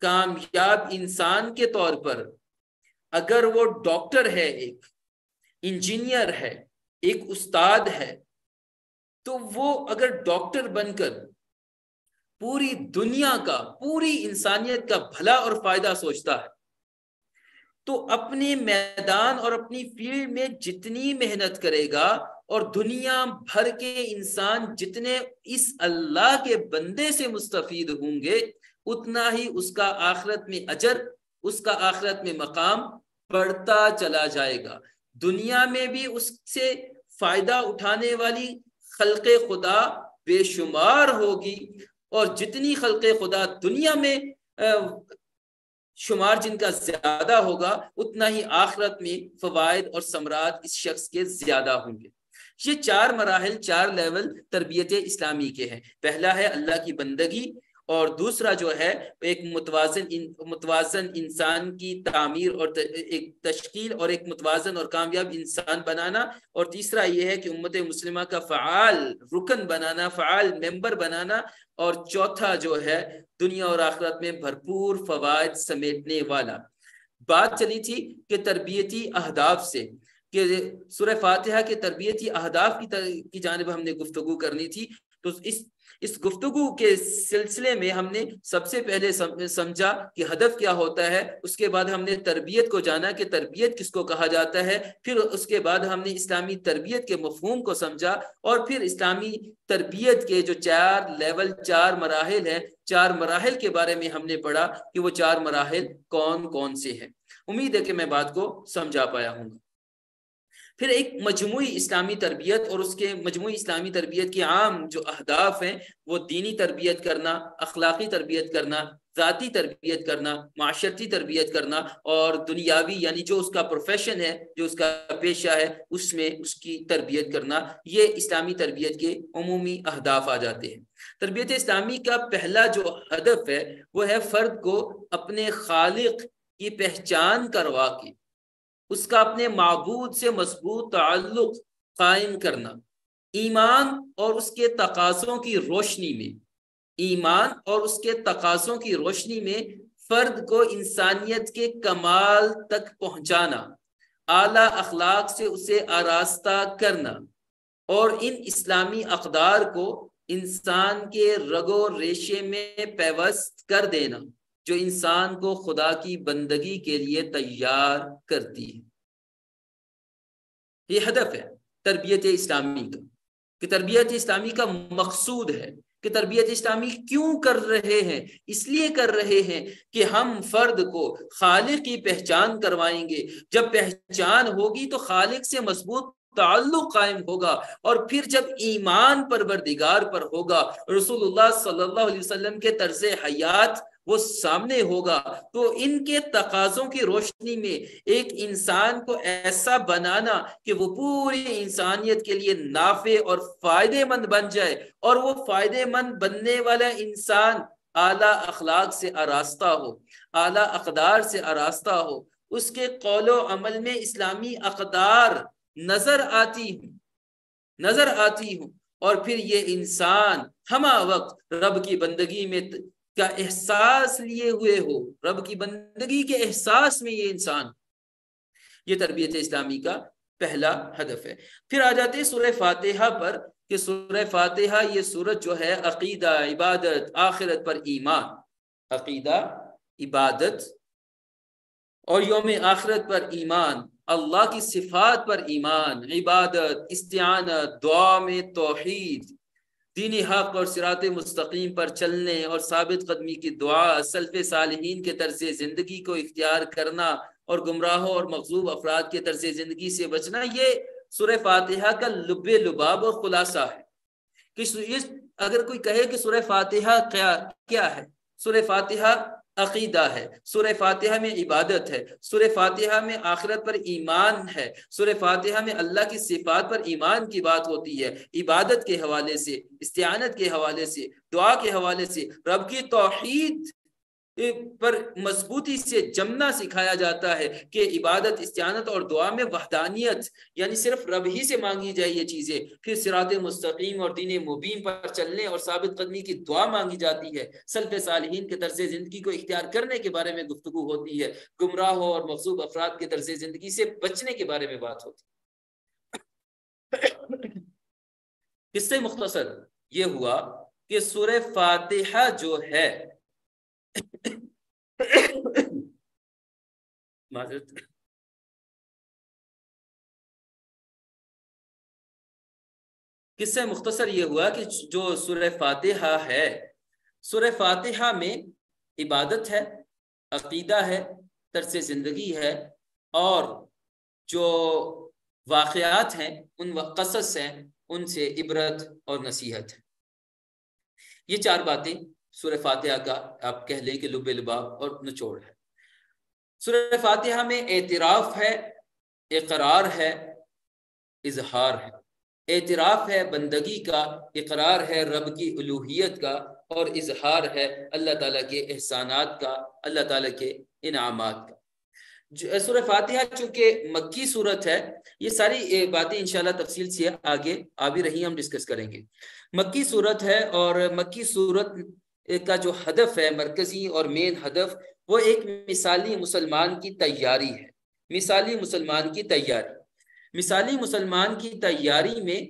کامیاب انسان کے طور پر اگر وہ ڈاکٹر ہے، ایک انجینئر ہے، ایک استاد ہے، تو وہ اگر ڈاکٹر بن کر پوری دنیا کا، پوری انسانیت کا بھلا اور فائدہ سوچتا ہے، تو اپنے میدان اور اپنی فیلڈ میں جتنی محنت کرے گا اور دنیا بھر کے انسان جتنے اس اللہ کے بندے سے مستفید ہوں گے، اتنا ہی اس کا آخرت میں اجر، اس کا آخرت میں مقام بڑھتا چلا جائے گا۔ دنیا میں بھی اس سے فائدہ اٹھانے والی خلق خدا بے شمار ہوگی، اور جتنی خلق خدا دنیا میں شمار جن کا زیادہ ہوگا، اتنا ہی آخرت میں فوائد اور ثمرات اس شخص کے زیادہ ہوں گے۔ یہ چار مراحل، چار لیول تربیت اسلامی کے ہیں۔ پہلا ہے اللہ کی بندگی، اور دوسرا جو ہے ایک متوازن متوازن انسان کی تعمیر اور ایک تشکیل اور ایک متوازن اور کامیاب انسان بنانا، اور تیسرا یہ ہے کہ امت مسلمہ کا فعال رکن بنانا، فعال ممبر بنانا، اور چوتھا جو ہے دنیا اور آخرت میں بھرپور فوائد سمیٹنے والا۔ بات چلی تھی کہ تربیتی اہداف سے، کہ سورہ فاتحہ کے تربیتی اہداف کی کی جانب ہم نے گفتگو کرنی تھی، تو اس اس گفتگو کے سلسلے میں ہم نے سب سے پہلے سمجھا کہ ہدف کیا ہوتا ہے، اس کے بعد ہم نے تربیت کو جانا کہ تربیت کس کو کہا جاتا ہے، پھر اس کے بعد ہم نے اسلامی تربیت کے مفہوم کو سمجھا، اور پھر اسلامی تربیت کے جو چار لیول، چار مراحل ہیں، چار مراحل کے بارے میں ہم نے پڑھا کہ وہ چار مراحل کون کون سے ہیں۔ امید ہے کہ میں بات کو سمجھا پایا ہوں گا۔ پھر ایک مجموعی اسلامی تربیت، اور اس کے مجموعی اسلامی تربیت کے عام جو اہداف ہیں وہ دینی تربیت کرنا، اخلاقی تربیت کرنا، ذاتی تربیت کرنا، معاشرتی تربیت کرنا، اور دنیاوی یعنی جو اس کا پروفیشن ہے، جو اس کا پیشہ ہے، اس میں اس کی تربیت کرنا۔ یہ اسلامی تربیت کے عمومی اہداف آ جاتے ہیں۔ تربیت اسلامی کا پہلا جو ہدف ہے وہ ہے فرد کو اپنے خالق کی پہچان کروا کے اس کا اپنے معبود سے مضبوط تعلق قائم کرنا، ایمان اور اس کے تقاضوں کی روشنی میں ایمان اور اس کے تقاضوں کی روشنی میں فرد کو انسانیت کے کمال تک پہنچانا، اعلیٰ اخلاق سے اسے آراستہ کرنا، اور ان اسلامی اقدار کو انسان کے رگ و ریشے میں پیوست کر دینا جو انسان کو خدا کی بندگی کے لیے تیار کرتی ہے۔ یہ ہدف ہے تربیت اسلامی کا، کہ تربیت اسلامی کا مقصود ہے کہ تربیت اسلامی کیوں کر رہے ہیں؟ اس لیے کر رہے ہیں کہ ہم فرد کو خالق کی پہچان کروائیں گے۔ جب پہچان ہوگی تو خالق سے مضبوط تعلق قائم ہوگا، اور پھر جب ایمان پروردگار پر ہوگا، رسول اللہ صلی اللہ علیہ وسلم کے طرز حیات وہ سامنے ہوگا، تو ان کے تقاضوں کی روشنی میں ایک انسان کو ایسا بنانا کہ وہ پوری انسانیت کے لیے نافع اور فائدے مند بن جائے، اور وہ فائدے مند بننے والا انسان اعلیٰ اخلاق سے آراستہ ہو، اعلیٰ اقدار سے آراستہ ہو، اس کے قول و عمل میں اسلامی اقدار نظر آتی ہوں نظر آتی ہوں اور پھر یہ انسان ہمہ وقت رب کی بندگی میں کا احساس لیے ہوئے ہو، رب کی بندگی کے احساس میں یہ انسان۔ یہ تربیت اسلامی کا پہلا ہدف ہے۔ پھر آ جاتے ہیں سورہ فاتحہ پر، کہ سورہ فاتحہ یہ سورت جو ہے عقیدہ، عبادت، آخرت پر ایمان، عقیدہ، عبادت اور یوم آخرت پر ایمان، اللہ کی صفات پر ایمان، عبادت، استعانت، دعا میں توحید، دین حق اور صراط مستقیم پر چلنے اور ثابت قدمی کی دعا، سلف صالحین کے طرز زندگی کو اختیار کرنا اور گمراہوں اور مغضوب افراد کے طرز زندگی سے بچنا، یہ سورہ فاتحہ کا لب لباب اور خلاصہ ہے۔ کہ اگر کوئی کہے کہ سورہ فاتحہ کیا کیا ہے، سورہ فاتحہ عقیدہ ہے، سورہ فاتحہ میں عبادت ہے، سورہ فاتحہ میں آخرت پر ایمان ہے، سورہ فاتحہ میں اللہ کی صفات پر ایمان کی بات ہوتی ہے، عبادت کے حوالے سے، استعانت کے حوالے سے، دعا کے حوالے سے، رب کی توحید پر مضبوطی سے جمنا سکھایا جاتا ہے کہ عبادت، استعانت اور دعا میں وحدانیت، یعنی صرف رب ہی سے مانگی جائے یہ چیزیں. پھر صراط مستقیم اور دین مبین پر چلنے اور ثابت قدمی کی دعا مانگی جاتی ہے. سلف صالحین کے طرز زندگی کو اختیار کرنے کے بارے میں گفتگو ہوتی ہے. گمراہوں اور مغصوب افراد کے طرز زندگی سے بچنے کے بارے میں بات ہوتی ہے. قصہ مختصر یہ ہوا کہ سورہ فاتحہ جو ہے معذرت قصہ مختصر یہ ہوا کہ جو سورہ فاتحہ ہے، سورہ فاتحہ میں عبادت ہے، عقیدہ ہے، طرز زندگی ہے، اور جو واقعات ہیں ان قصص ہیں ان سے عبرت اور نصیحت ہے. یہ چار باتیں سورہ فاتحہ کا آپ کہہ لیں کہ لب لباب اور نچوڑ ہے. سورہ فاتحہ میں اعتراف ہے، اقرار ہے، اظہار ہے. اعتراف ہے بندگی کا، اقرار ہے رب کی الوہیت کا، اور اظہار ہے اللہ تعالیٰ کے احسانات کا، اللہ تعالیٰ کے انعامات کا. سورہ فاتحہ چونکہ مکی صورت ہے، یہ ساری باتیں انشاءاللہ تفصیل سے آگے آ بھی رہی ہم ڈسکس کریں گے. مکی صورت ہے اور مکی صورت کا جو ہدف ہے، مرکزی اور مین ہدف، وہ ایک مثالی مسلمان کی تیاری ہے. مثالی مسلمان کی تیاری مثالی مسلمان کی تیاری میں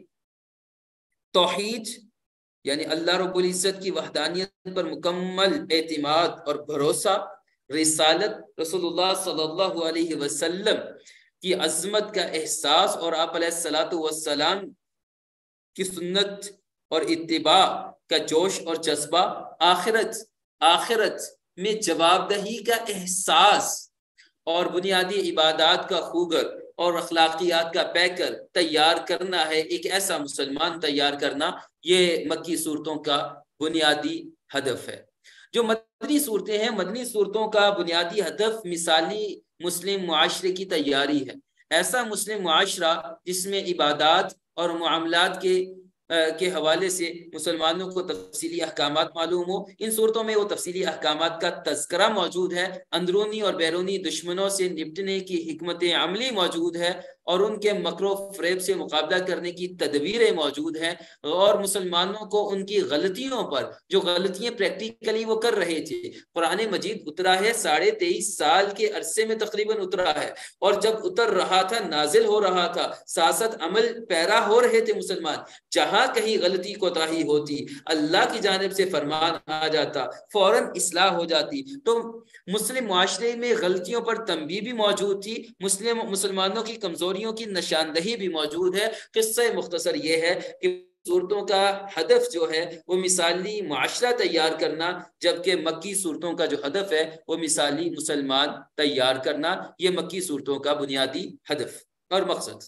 توحید یعنی اللہ رب العزت کی وحدانیت پر مکمل اعتماد اور بھروسہ، رسالت رسول اللہ صلی اللہ علیہ وسلم کی عظمت کا احساس اور آپ علیہ الصلاۃ والسلام کی سنت اور اتباع کا جوش اور جذبہ، آخرت آخرت میں جواب دہی کا احساس، اور بنیادی عبادات کا خوگر اور اخلاقیات کا پیکر تیار کرنا ہے. ایک ایسا مسلمان تیار کرنا، یہ مکی صورتوں کا بنیادی ہدف ہے. جو مدنی صورتیں ہیں، مدنی صورتوں کا بنیادی ہدف مثالی مسلم معاشرے کی تیاری ہے. ایسا مسلم معاشرہ جس میں عبادات اور معاملات کے کے حوالے سے مسلمانوں کو تفصیلی احکامات معلوم ہو. ان صورتوں میں وہ تفصیلی احکامات کا تذکرہ موجود ہے، اندرونی اور بیرونی دشمنوں سے نپٹنے کی حکمت عملی موجود ہے، اور ان کے مکر و فریب سے مقابلہ کرنے کی تدبیریں موجود ہیں، اور مسلمانوں کو ان کی غلطیوں پر، جو غلطیاں پریکٹیکلی وہ کر رہے تھے. قرآن مجید اترا ہے ساڑھے تیئیس سال کے عرصے میں تقریباً اترا ہے، اور جب اتر رہا تھا، نازل ہو رہا تھا، سیاست عمل پیرا ہو رہے تھے مسلمان. جہاں کہیں غلطی کوتاہی ہوتی، اللہ کی جانب سے فرمان آ جاتا، فوراً اصلاح ہو جاتی. تو مسلم معاشرے میں غلطیوں پر تنبیہ بھی موجود تھی، مسلم مسلمانوں کی کمزوریوں کی نشاندہی بھی موجود ہے. قصہ مختصر یہ ہے کہ صورتوں کا ہدف جو ہے وہ مثالی معاشرہ تیار کرنا، جبکہ مکی صورتوں کا جو ہدف ہے وہ مثالی مسلمان تیار کرنا. یہ مکی صورتوں کا بنیادی ہدف اور مقصد.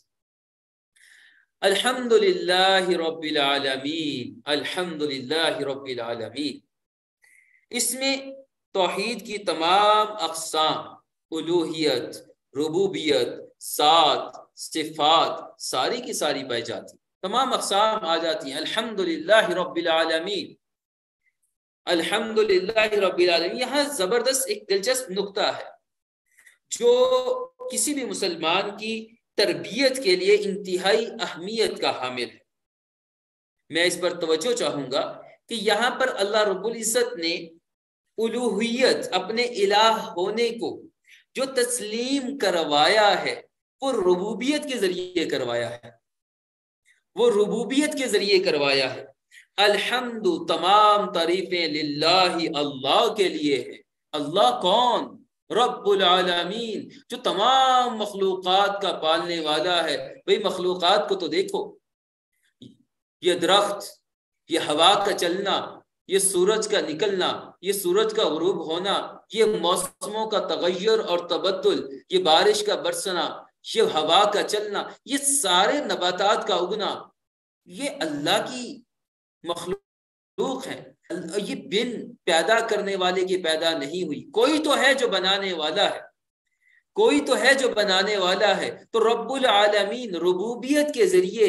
الحمد للہ رب العالمین، الحمد للہ رب العالمین. اس میں توحید کی تمام اقسام، الوہیت، ربوبیت، ذات، صفات، ساری کی ساری پائی جاتی، تمام اقسام آ جاتی ہیں. الحمد للہ رب العالمین، الحمد للہ رب العالمین. یہاں زبردست ایک دلچسپ نقطہ ہے جو کسی بھی مسلمان کی تربیت کے لیے انتہائی اہمیت کا حامل ہے. میں اس پر توجہ چاہوں گا کہ یہاں پر اللہ رب العزت نے الوہیت، اپنے الہ ہونے کو جو تسلیم کروایا ہے، وہ ربوبیت کے ذریعے کروایا ہے، وہ ربوبیت کے ذریعے کروایا ہے. الحمد، تمام تعریفیں للہ، اللہ کے لیے ہے. اللہ کون؟ رب العالمین، جو تمام مخلوقات کا پالنے والا ہے. بھئی مخلوقات کو تو دیکھو، یہ درخت، یہ ہوا کا چلنا، یہ سورج کا نکلنا، یہ سورج کا غروب ہونا، یہ موسموں کا تغیر اور تبدل، یہ بارش کا برسنا، یہ ہوا کا چلنا، یہ سارے نباتات کا اگنا، یہ اللہ کی مخلوق ہیں. یہ بن پیدا کرنے والے کی پیدا نہیں ہوئی. کوئی تو ہے جو بنانے والا ہے، کوئی تو ہے جو بنانے والا ہے. تو رب العالمین، ربوبیت کے ذریعے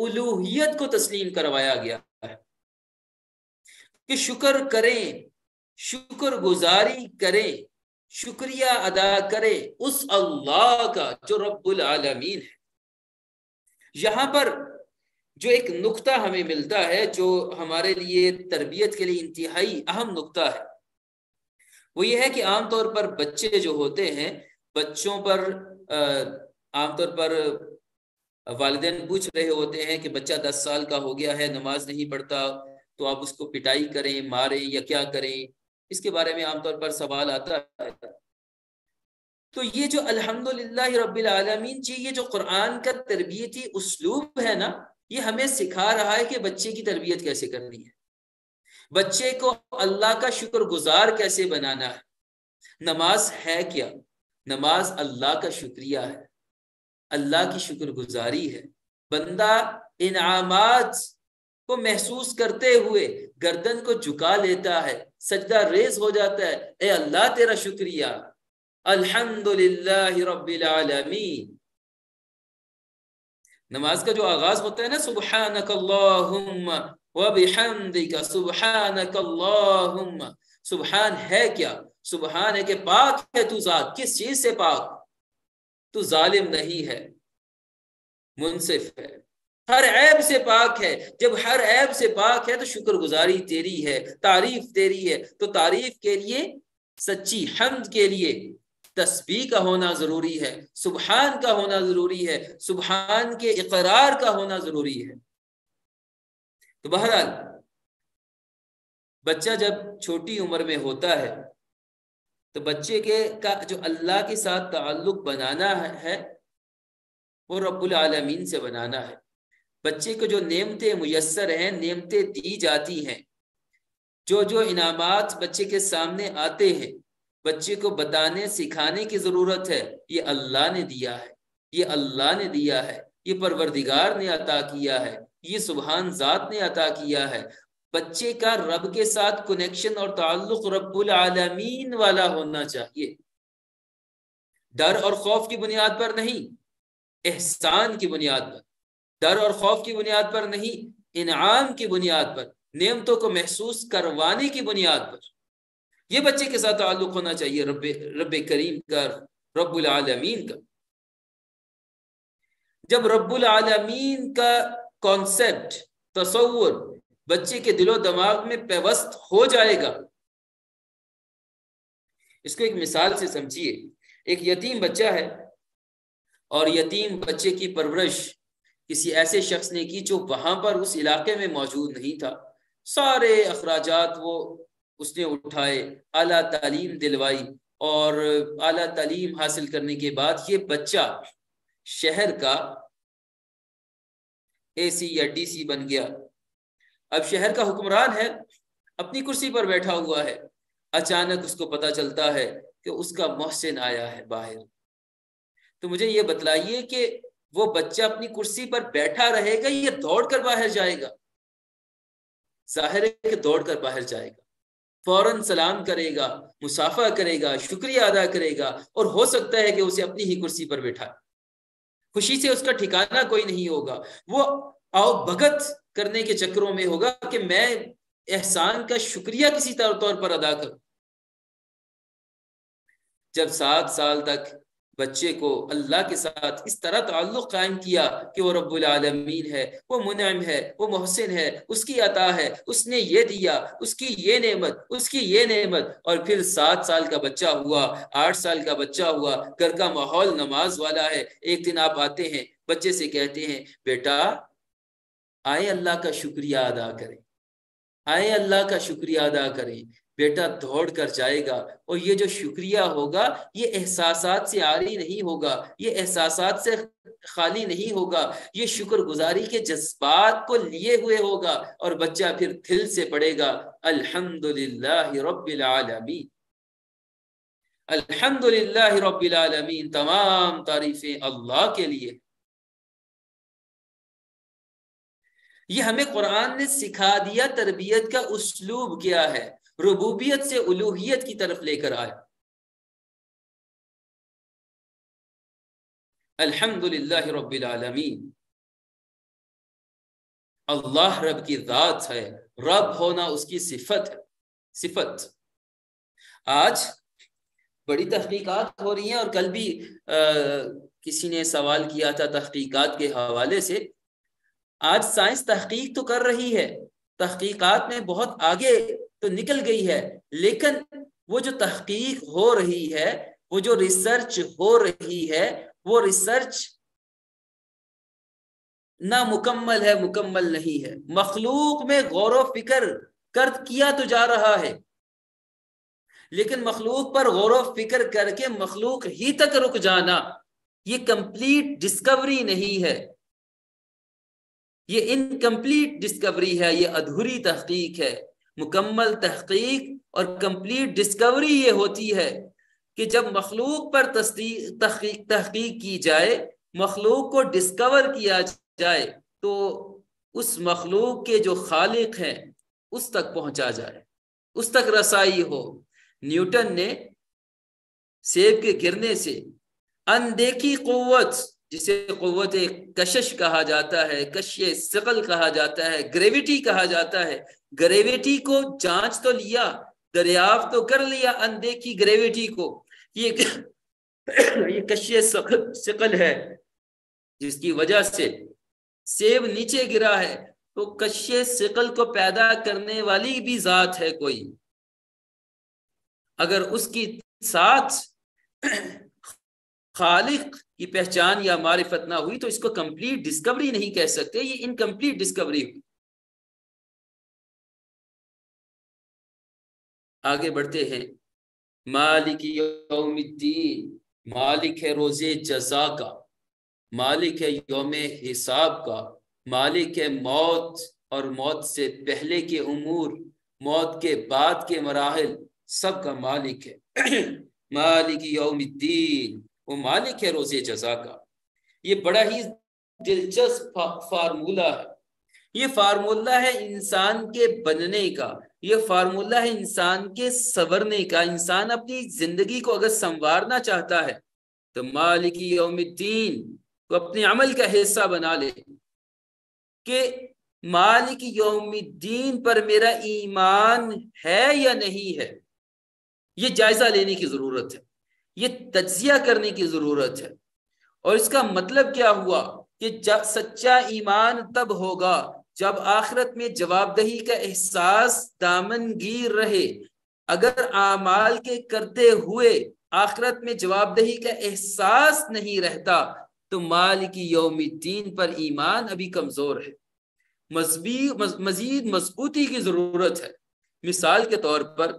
الوہیت کو تسلیم کروایا گیا ہے کہ شکر کریں، شکر گزاری کریں، شکریہ ادا کریں اس اللہ کا جو رب العالمین ہے۔ یہاں پر جو ایک نقطہ ہمیں ملتا ہے جو ہمارے لیے تربیت کے لیے انتہائی اہم نقطہ ہے، وہ یہ ہے کہ عام طور پر بچے جو ہوتے ہیں، بچوں پر عام طور پر والدین پوچھ رہے ہوتے ہیں کہ بچہ دس سال کا ہو گیا ہے، نماز نہیں پڑھتا، تو آپ اس کو پٹائی کریں، ماریں یا کیا کریں؟ اس کے بارے میں عام طور پر سوال آتا ہے۔ تو یہ جو الحمدللہ رب العالمین جی، یہ جو قرآن کا تربیتی اسلوب ہے نا، یہ ہمیں سکھا رہا ہے کہ بچے کی تربیت کیسے کرنی ہے، بچے کو اللہ کا شکر گزار کیسے بنانا ہے۔ نماز ہے کیا؟ نماز اللہ کا شکریہ ہے، اللہ کی شکر گزاری ہے۔ بندہ انعامات کو محسوس کرتے ہوئے گردن کو جھکا لیتا ہے، سجدہ ریز ہو جاتا ہے، اے اللہ تیرا شکریہ، الحمدللہ رب العالمین۔ نماز کا جو آغاز ہوتا ہے نا، سبحانک اللہم وبحمدک سبحانک اللہم، سبحان ہے کیا؟ سبحان ہے کہ پاک ہے تو ذات، کس چیز سے پاک؟ تو ظالم نہیں ہے، منصف ہے، ہر عیب سے پاک ہے۔ جب ہر عیب سے پاک ہے تو شکر گزاری تیری ہے، تعریف تیری ہے، تو تعریف کے لیے، سچی حمد کے لیے تسبیح کا ہونا ضروری ہے، سبحان کا ہونا ضروری ہے، سبحان کے اقرار کا ہونا ضروری ہے۔ تو بہرحال بچہ جب چھوٹی عمر میں ہوتا ہے تو بچے کے کا جو اللہ کے ساتھ تعلق بنانا ہے وہ رب العالمین سے بنانا ہے۔ بچے کو جو نعمتیں میسر ہیں، نعمتیں دی جاتی ہیں، جو جو انعامات بچے کے سامنے آتے ہیں، بچے کو بتانے سکھانے کی ضرورت ہے، یہ اللہ نے دیا ہے، یہ اللہ نے دیا ہے، یہ پروردگار نے عطا کیا ہے، یہ سبحان ذات نے عطا کیا ہے۔ بچے کا رب کے ساتھ کنیکشن اور تعلق رب العالمین والا ہونا چاہیے، ڈر اور خوف کی بنیاد پر نہیں، احسان کی بنیاد پر، ڈر اور خوف کی بنیاد پر نہیں، انعام کی بنیاد پر، نعمتوں کو محسوس کروانے کی بنیاد پر یہ بچے کے ساتھ تعلق ہونا چاہیے رب رب کریم کا، رب العالمین کا۔ جب رب العالمین کا کانسیپٹ، تصور بچے کے دل و دماغ میں پیوست ہو جائے گا، اس کو ایک مثال سے سمجھیے۔ ایک یتیم بچہ ہے اور یتیم بچے کی پرورش کسی ایسے شخص نے کی جو وہاں پر اس علاقے میں موجود نہیں تھا، سارے اخراجات وہ اس نے اٹھائے، اعلیٰ تعلیم دلوائی، اور اعلیٰ تعلیم حاصل کرنے کے بعد یہ بچہ شہر کا اے سی یا ڈی سی بن گیا۔ اب شہر کا حکمران ہے، اپنی کرسی پر بیٹھا ہوا ہے، اچانک اس کو پتہ چلتا ہے کہ اس کا محسن آیا ہے باہر۔ تو مجھے یہ بتلائیے کہ وہ بچہ اپنی کرسی پر بیٹھا رہے گا، یہ دوڑ کر باہر جائے گا؟ ظاہر ہے کہ دوڑ کر باہر جائے گا، فوراً سلام کرے گا، مصافحہ کرے گا، شکریہ ادا کرے گا، اور ہو سکتا ہے کہ اسے اپنی ہی کرسی پر بیٹھا، خوشی سے اس کا ٹھکانہ کوئی نہیں ہوگا، وہ آؤ بھگت کرنے کے چکروں میں ہوگا کہ میں احسان کا شکریہ کسی طور پر ادا کروں۔ جب سات سال تک بچے کو اللہ کے ساتھ اس طرح تعلق قائم کیا کہ وہ رب العالمین ہے، وہ منعم ہے، وہ محسن ہے، اس کی عطا ہے، اس نے یہ دیا، اس کی یہ نعمت، اس کی یہ نعمت، اور پھر سات سال کا بچہ ہوا، آٹھ سال کا بچہ ہوا، گھر کا ماحول نماز والا ہے، ایک دن آپ آتے ہیں، بچے سے کہتے ہیں بیٹا آئے اللہ کا شکریہ ادا کریں، آئے اللہ کا شکریہ ادا کریں، بیٹا دوڑ کر جائے گا، اور یہ جو شکریہ ہوگا یہ احساسات سے عاری نہیں ہوگا، یہ احساسات سے خالی نہیں ہوگا، یہ شکر گزاری کے جذبات کو لیے ہوئے ہوگا، اور بچہ پھر دل سے پڑھے گا الحمدللہ رب العالمین، الحمدللہ رب العالمین، تمام تعریفیں اللہ کے لیے۔ یہ ہمیں قرآن نے سکھا دیا تربیت کا اسلوب کیا ہے، ربوبیت سے الوہیت کی طرف لے کر آیا۔ الحمدللہ رب العالمین، اللہ رب کی ذات ہے، رب ہونا اس کی صفت ہے، صفت آج بڑی تحقیقات ہو رہی ہیں، اور کل بھی آ, کسی نے سوال کیا تھا تحقیقات کے حوالے سے. آج سائنس تحقیق تو کر رہی ہے، تحقیقات میں بہت آگے تو نکل گئی ہے، لیکن وہ جو تحقیق ہو رہی ہے، وہ جو ریسرچ ہو رہی ہے، وہ ریسرچ نامکمل ہے، مکمل نہیں ہے. مخلوق میں غور و فکر کر کیا تو جا رہا ہے، لیکن مخلوق پر غور و فکر کر کے مخلوق ہی تک رک جانا یہ کمپلیٹ ڈسکوری نہیں ہے، یہ انکمپلیٹ ڈسکوری ہے، یہ ادھوری تحقیق ہے. مکمل تحقیق اور کمپلیٹ ڈسکوری یہ ہوتی ہے کہ جب مخلوق پر تحقیق تحقیق کی جائے، مخلوق کو ڈسکور کیا جائے، تو اس مخلوق کے جو خالق ہیں اس تک پہنچا جائے، اس تک رسائی ہو. نیوٹن نے سیب کے گرنے سے اندیکھی قوت، جسے قوت کشش کہا جاتا ہے، کشش ثقل کہا جاتا ہے، گریویٹی کہا جاتا ہے، گریویٹی کو جانچ تو لیا، دریافت تو کر لیا اندیکھی گریویٹی کو. یہ یہ کشش ثقل ہے جس کی وجہ سے سیب نیچے گرا ہے. تو کشش ثقل کو پیدا کرنے والی بھی ذات ہے کوئی، اگر اس کی ساتھ خالق کی پہچان یا معرفت نہ ہوئی تو اس کو کمپلیٹ ڈسکوری نہیں کہہ سکتے، یہ انکمپلیٹ ڈسکوری ہوئی. آگے بڑھتے ہیں. مالک یوم الدین، مالک ہے روز جزا کا، مالک ہے یوم حساب کا، مالک ہے موت اور موت سے پہلے کے امور، موت کے بعد کے مراحل، سب کا مالک ہے. مالک یوم الدین، وہ مالک ہے روز جزا کا. یہ بڑا ہی دلچسپ فارمولہ ہے. یہ فارمولہ ہے انسان کے بننے کا، یہ فارمولہ ہے انسان کے سنورنے کا. انسان اپنی زندگی کو اگر سنوارنا چاہتا ہے تو مالک یوم الدین کو اپنے عمل کا حصہ بنا لے کہ مالک یوم الدین پر میرا ایمان ہے یا نہیں ہے. یہ جائزہ لینے کی ضرورت ہے، یہ تجزیہ کرنے کی ضرورت ہے. اور اس کا مطلب کیا ہوا کہ سچا ایمان تب ہوگا جب آخرت میں جواب دہی کا احساس دامن گیر رہے. اگر اعمال کے کرتے ہوئے آخرت میں جواب دہی کا احساس نہیں رہتا تو مالک یوم الدین پر ایمان ابھی کمزور ہے، مزید مضبوطی کی ضرورت ہے. مثال کے طور پر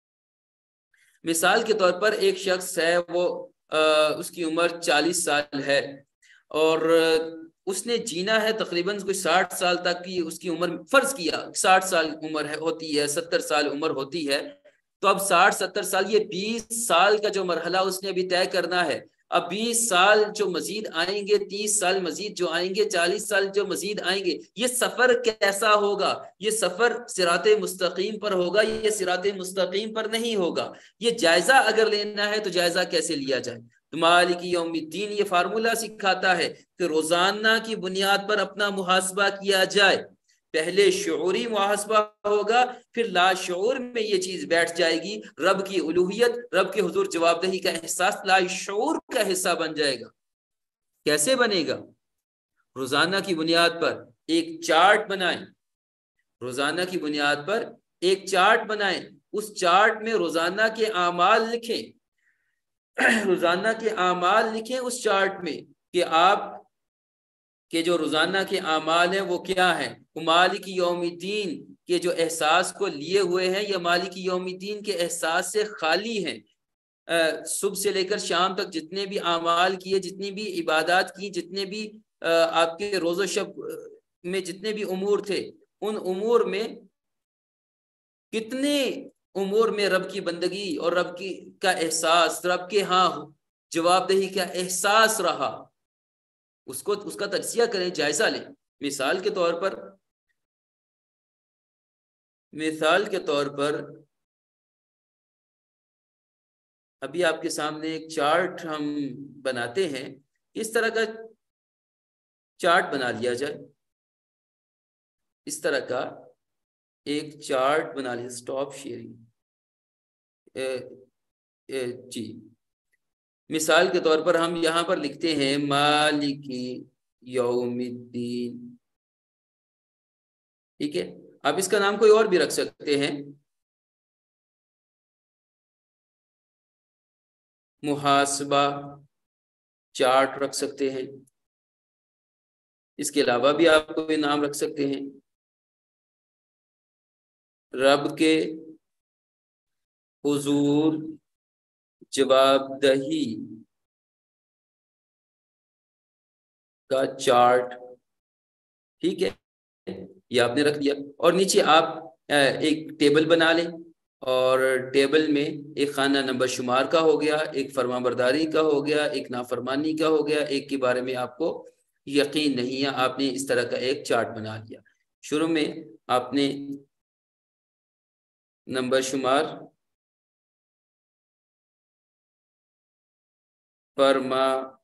مثال کے طور پر ایک شخص ہے، وہ اس کی عمر چالیس سال ہے اور اس نے جینا ہے تقریباً کوئی ساٹھ سال تک کی اس کی عمر، فرض کیا ساٹھ سال عمر ہے ہوتی ہے، ستر سال عمر ہوتی ہے. تو اب ساٹھ ستر سال، یہ بیس سال کا جو مرحلہ اس نے ابھی طے کرنا ہے. اب بیس سال جو مزید آئیں گے، تیس سال مزید جو آئیں گے، چالیس سال جو مزید آئیں گے، یہ سفر کیسا ہوگا؟ یہ سفر صراط مستقیم پر ہوگا، یہ صراط مستقیم پر نہیں ہوگا. یہ جائزہ اگر لینا ہے تو جائزہ کیسے لیا جائے؟ تو مالک یوم الدین یہ فارمولہ سکھاتا ہے کہ روزانہ کی بنیاد پر اپنا محاسبہ کیا جائے. پہلے شعوری محاسبہ ہوگا، پھر لاشعور میں یہ چیز بیٹھ جائے گی، رب کی الوہیت، رب کے حضور جواب دہی کا احساس لاشعور کا حصہ بن جائے گا. کیسے بنے گا؟ روزانہ کی بنیاد پر ایک چارٹ بنائیں، روزانہ کی بنیاد پر ایک چارٹ بنائیں، اس چارٹ میں روزانہ کے اعمال لکھیں، روزانہ کے اعمال لکھیں اس چارٹ میں کہ آپ کہ جو روزانہ کے اعمال ہیں وہ کیا ہیں. مالک یوم الدین کے جو احساس کو لیے ہوئے ہیں یا مالک یوم الدین کے احساس سے خالی ہیں. صبح سے لے کر شام تک جتنے بھی اعمال کیے، جتنی بھی عبادات کی، جتنے بھی آپ کے روز و شب میں جتنے بھی امور تھے، ان امور میں کتنے امور میں رب کی بندگی اور رب کی کا احساس، رب کے ہاں جواب دہی کا احساس رہا، اس کو اس کا تجزیہ کریں، جائزہ لیں. مثال کے طور پر مثال کے طور پر ابھی آپ کے سامنے ایک چارٹ ہم بناتے ہیں. اس طرح کا چارٹ بنا لیا جائے، اس طرح کا ایک چارٹ بنا لیا. سٹاپ شیئرنگ، جی مثال کے طور پر ہم یہاں پر لکھتے ہیں مالکی یوم الدین، ٹھیک ہے. آپ اس کا نام کوئی اور بھی رکھ سکتے ہیں، محاسبہ چارٹ رکھ سکتے ہیں. اس کے علاوہ بھی آپ کوئی نام رکھ سکتے ہیں، رب کے حضور جواب دہی کا چارٹ، ٹھیک ہے. یہ آپ نے رکھ دیا. اور نیچے آپ ایک ٹیبل بنا لیں، اور ٹیبل میں ایک خانہ نمبر شمار کا ہو گیا، ایک فرما برداری کا ہو گیا، ایک نافرمانی کا ہو گیا، ایک کے بارے میں آپ کو یقین نہیں ہے. آپ نے اس طرح کا ایک چارٹ بنا لیا. شروع میں آپ نے نمبر شمار فرما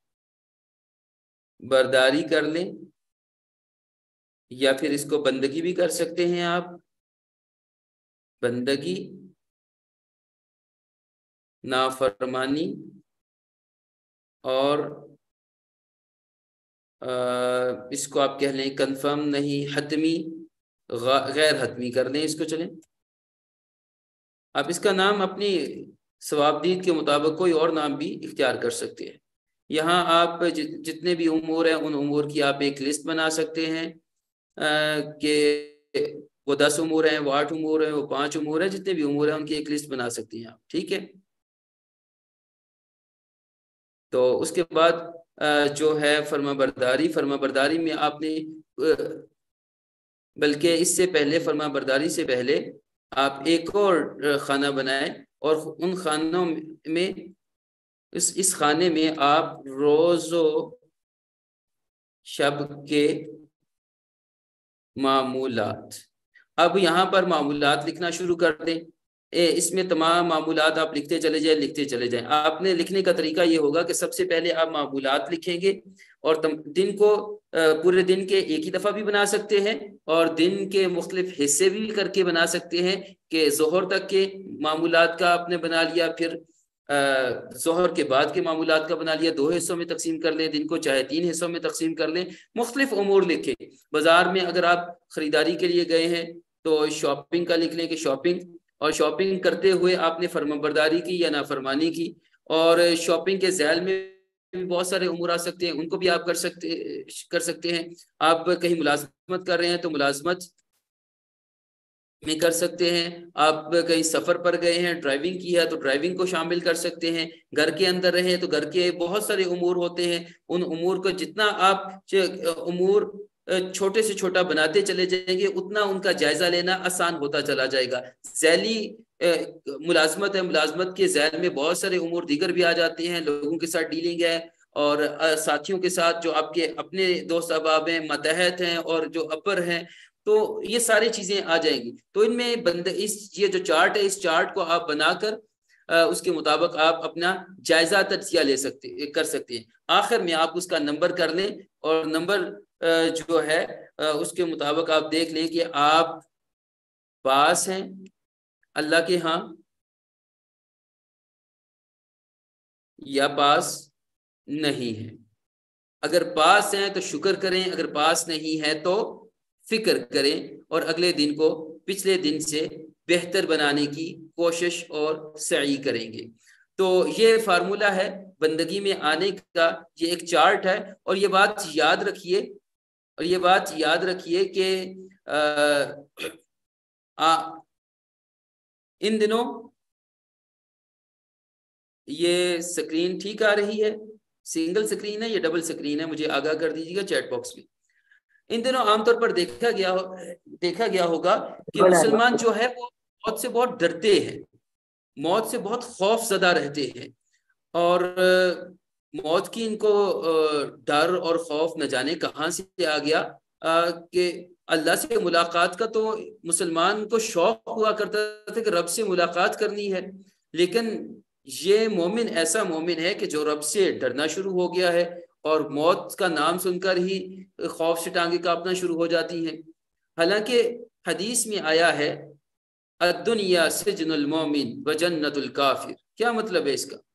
برداری کر لیں، یا پھر اس کو بندگی بھی کر سکتے ہیں آپ، بندگی نافرمانی اور اس کو آپ کہہ لیں کنفرم نہیں، حتمی غیر حتمی کر لیں اس کو. چلیں آپ اس کا نام اپنی ثوابدید کے مطابق کوئی اور نام بھی اختیار کر سکتے ہیں. یہاں آپ جتنے بھی امور ہیں ان امور کی آپ ایک لسٹ بنا سکتے ہیں کہ وہ دس امور ہیں، وہ آٹھ امور ہیں، وہ پانچ امور ہیں، جتنے بھی امور ہیں ان کی ایک لسٹ بنا سکتے ہیں آپ، ٹھیک ہے. تو اس کے بعد جو ہے فرما برداری، فرما برداری میں آپ نے بلکہ اس سے پہلے فرما برداری سے پہلے آپ ایک اور خانہ بنائیں، اور ان خانوں میں اس اس خانے میں آپ روز و شب کے معمولات، اب یہاں پر معمولات لکھنا شروع کر دیں. اس میں تمام معمولات آپ لکھتے چلے جائیں لکھتے چلے جائیں. آپ نے لکھنے کا طریقہ یہ ہوگا کہ سب سے پہلے آپ معمولات لکھیں گے، اور دن کو پورے دن کے ایک ہی دفعہ بھی بنا سکتے ہیں، اور دن کے مختلف حصے بھی کر کے بنا سکتے ہیں کہ ظہر تک کے معمولات کا آپ نے بنا لیا، پھر ظہر کے بعد کے معمولات کا بنا لیا، دو حصوں میں تقسیم کر لیں دن کو، چاہے تین حصوں میں تقسیم کر لیں. مختلف امور لکھیں. بازار میں اگر آپ خریداری کے لیے گئے ہیں تو شاپنگ کا لکھ لیں کہ شاپنگ، اور شاپنگ کرتے ہوئے آپ نے فرما برداری کی یا نافرمانی کی. اور شاپنگ کے ذیل میں بھی بہت سارے امور آ سکتے ہیں، ان کو بھی آپ کر سکتے کر سکتے ہیں. آپ کہیں ملازمت کر رہے ہیں تو ملازمت میں کر سکتے ہیں. آپ کہیں سفر پر گئے ہیں، ڈرائیونگ کی ہے تو ڈرائیونگ کو شامل کر سکتے ہیں. گھر کے اندر رہے تو گھر کے بہت سارے امور ہوتے ہیں، ان امور کو جتنا آپ امور چھوٹے سے چھوٹا بناتے چلے جائیں گے اتنا ان کا جائزہ لینا آسان ہوتا چلا جائے گا. ذیلی ملازمت ہے، ملازمت کے ذیل میں بہت سارے امور دیگر بھی آ جاتے ہیں، لوگوں کے ساتھ ڈیلنگ ہے، اور ساتھیوں کے ساتھ جو آپ کے اپنے دوست احباب ہیں، ماتحت ہیں، اور جو اپر ہیں، تو یہ ساری چیزیں آ جائیں گی. تو ان میں بند اس یہ جو چارٹ ہے، اس چارٹ کو آپ بنا کر اس کے مطابق آپ اپنا جائزہ تجزیہ لے سکتے کر سکتے ہیں. آخر میں آپ اس کا نمبر کر لیں، اور نمبر جو ہے اس کے مطابق آپ دیکھ لیں کہ آپ پاس ہیں اللہ کے ہاں یا پاس نہیں ہے. اگر پاس ہیں تو شکر کریں، اگر پاس نہیں ہے تو فکر کریں، اور اگلے دن کو پچھلے دن سے بہتر بنانے کی کوشش اور سعی کریں گے. تو یہ فارمولہ ہے بندگی میں آنے کا، یہ ایک چارٹ ہے. اور یہ بات یاد رکھیے اور یہ بات یاد رکھیے کہ آ, آ, ان دنوں یہ سکرین ٹھیک آ رہی ہے؟ سنگل سکرین ہے یا ڈبل سکرین ہے؟ مجھے آگاہ کر دیجیے گا چیٹ باکس میں. ان دنوں عام طور پر دیکھا گیا دیکھا گیا ہوگا کہ مسلمان جو ہے وہ موت سے بہت ڈرتے ہیں، موت سے بہت خوف زدہ رہتے ہیں، اور موت کی ان کو ڈر اور خوف نہ جانے کہاں سے آ گیا کہ اللہ سے ملاقات کا تو مسلمان کو شوق ہوا کرتا تھا کہ رب سے ملاقات کرنی ہے. لیکن یہ مومن ایسا مومن ہے کہ جو رب سے ڈرنا شروع ہو گیا ہے، اور موت کا نام سن کر ہی خوف سے ٹانگیں کانپنا شروع ہو جاتی ہیں. حالانکہ حدیث میں آیا ہے الدنیا سجن المومن و جنت الکافر، کیا مطلب ہے اس کا؟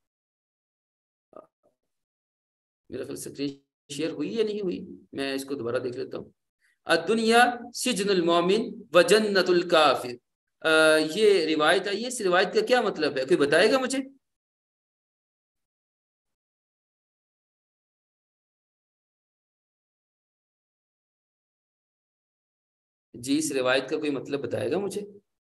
میرا خیال سکرین شیئر ہوئی یا نہیں ہوئی؟ میں اس کو دوبارہ دیکھ لیتا ہوں۔ الدنیا سجن المومن و جنت الکافر، یہ روایت آئی ہے، اس روایت کا کیا مطلب ہے؟ کوئی بتائے گا مجھے؟ جی اس روایت کا کوئی مطلب بتائے گا مجھے؟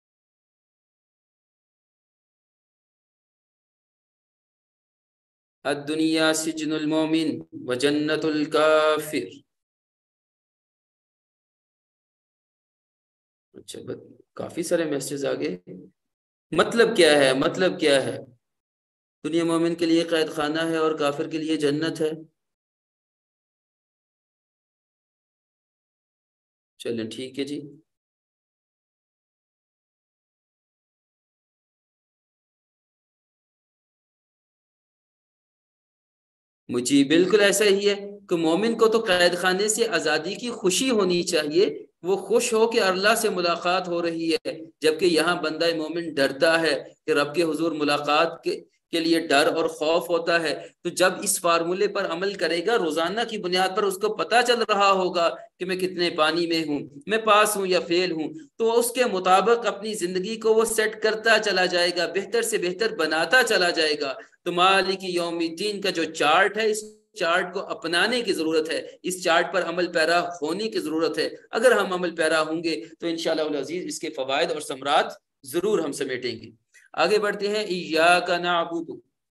الدنیا سجن المومن و جنت الکافر، اچھا کافی سارے میسیجز آگے، مطلب کیا ہے؟ مطلب کیا ہے؟ دنیا مومن کے لیے قید خانہ ہے اور کافر کے لیے جنت ہے؟ چلیں ٹھیک ہے جی۔ مجھے بالکل ایسا ہی ہے کہ مومن کو تو قید خانے سے آزادی کی خوشی ہونی چاہیے، وہ خوش ہو کہ اللہ سے ملاقات ہو رہی ہے، جبکہ یہاں بندہ مومن ڈرتا ہے کہ رب کے حضور ملاقات کے کے لیے ڈر اور خوف ہوتا ہے۔ تو جب اس فارمولے پر عمل کرے گا، روزانہ کی بنیاد پر اس کو پتہ چل رہا ہوگا کہ میں کتنے پانی میں ہوں، میں پاس ہوں یا فیل ہوں، تو اس کے مطابق اپنی زندگی کو وہ سیٹ کرتا چلا جائے گا، بہتر سے بہتر بناتا چلا جائے گا۔ تو مالک یوم الدین کا جو چارٹ ہے، اس چارٹ کو اپنانے کی ضرورت ہے، اس چارٹ پر عمل پیرا ہونے کی ضرورت ہے۔ اگر ہم عمل پیرا ہوں گے تو انشاءاللہ العزیز اس کے فوائد اور ثمرات ضرور ہم سمیٹیں گے۔ آگے بڑھتے ہیں۔ ایاک نعبد،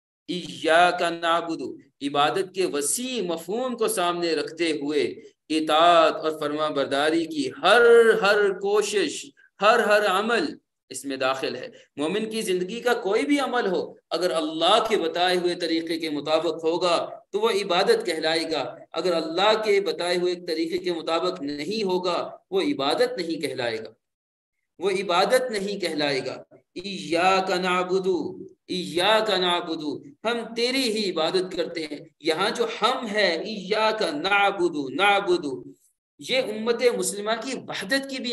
ایاک نعبد، عبادت کے وسیع مفہوم کو سامنے رکھتے ہوئے اطاعت اور فرما برداری کی ہر ہر کوشش، ہر ہر عمل اس میں داخل ہے۔ مومن کی زندگی کا کوئی بھی عمل ہو، اگر اللہ کے بتائے ہوئے طریقے کے مطابق ہوگا تو وہ عبادت کہلائے گا، اگر اللہ کے بتائے ہوئے طریقے کے مطابق نہیں ہوگا وہ عبادت نہیں کہلائے گا، وہ عبادت نہیں کہلائے گا۔ ایاک نعبد، ایاک نعبد، ہم تیری ہی عبادت کرتے ہیں۔ یہاں جو ہم ہے، ایاک نعبد، نعبد، یہ امت مسلمہ کی وحدت کی بھی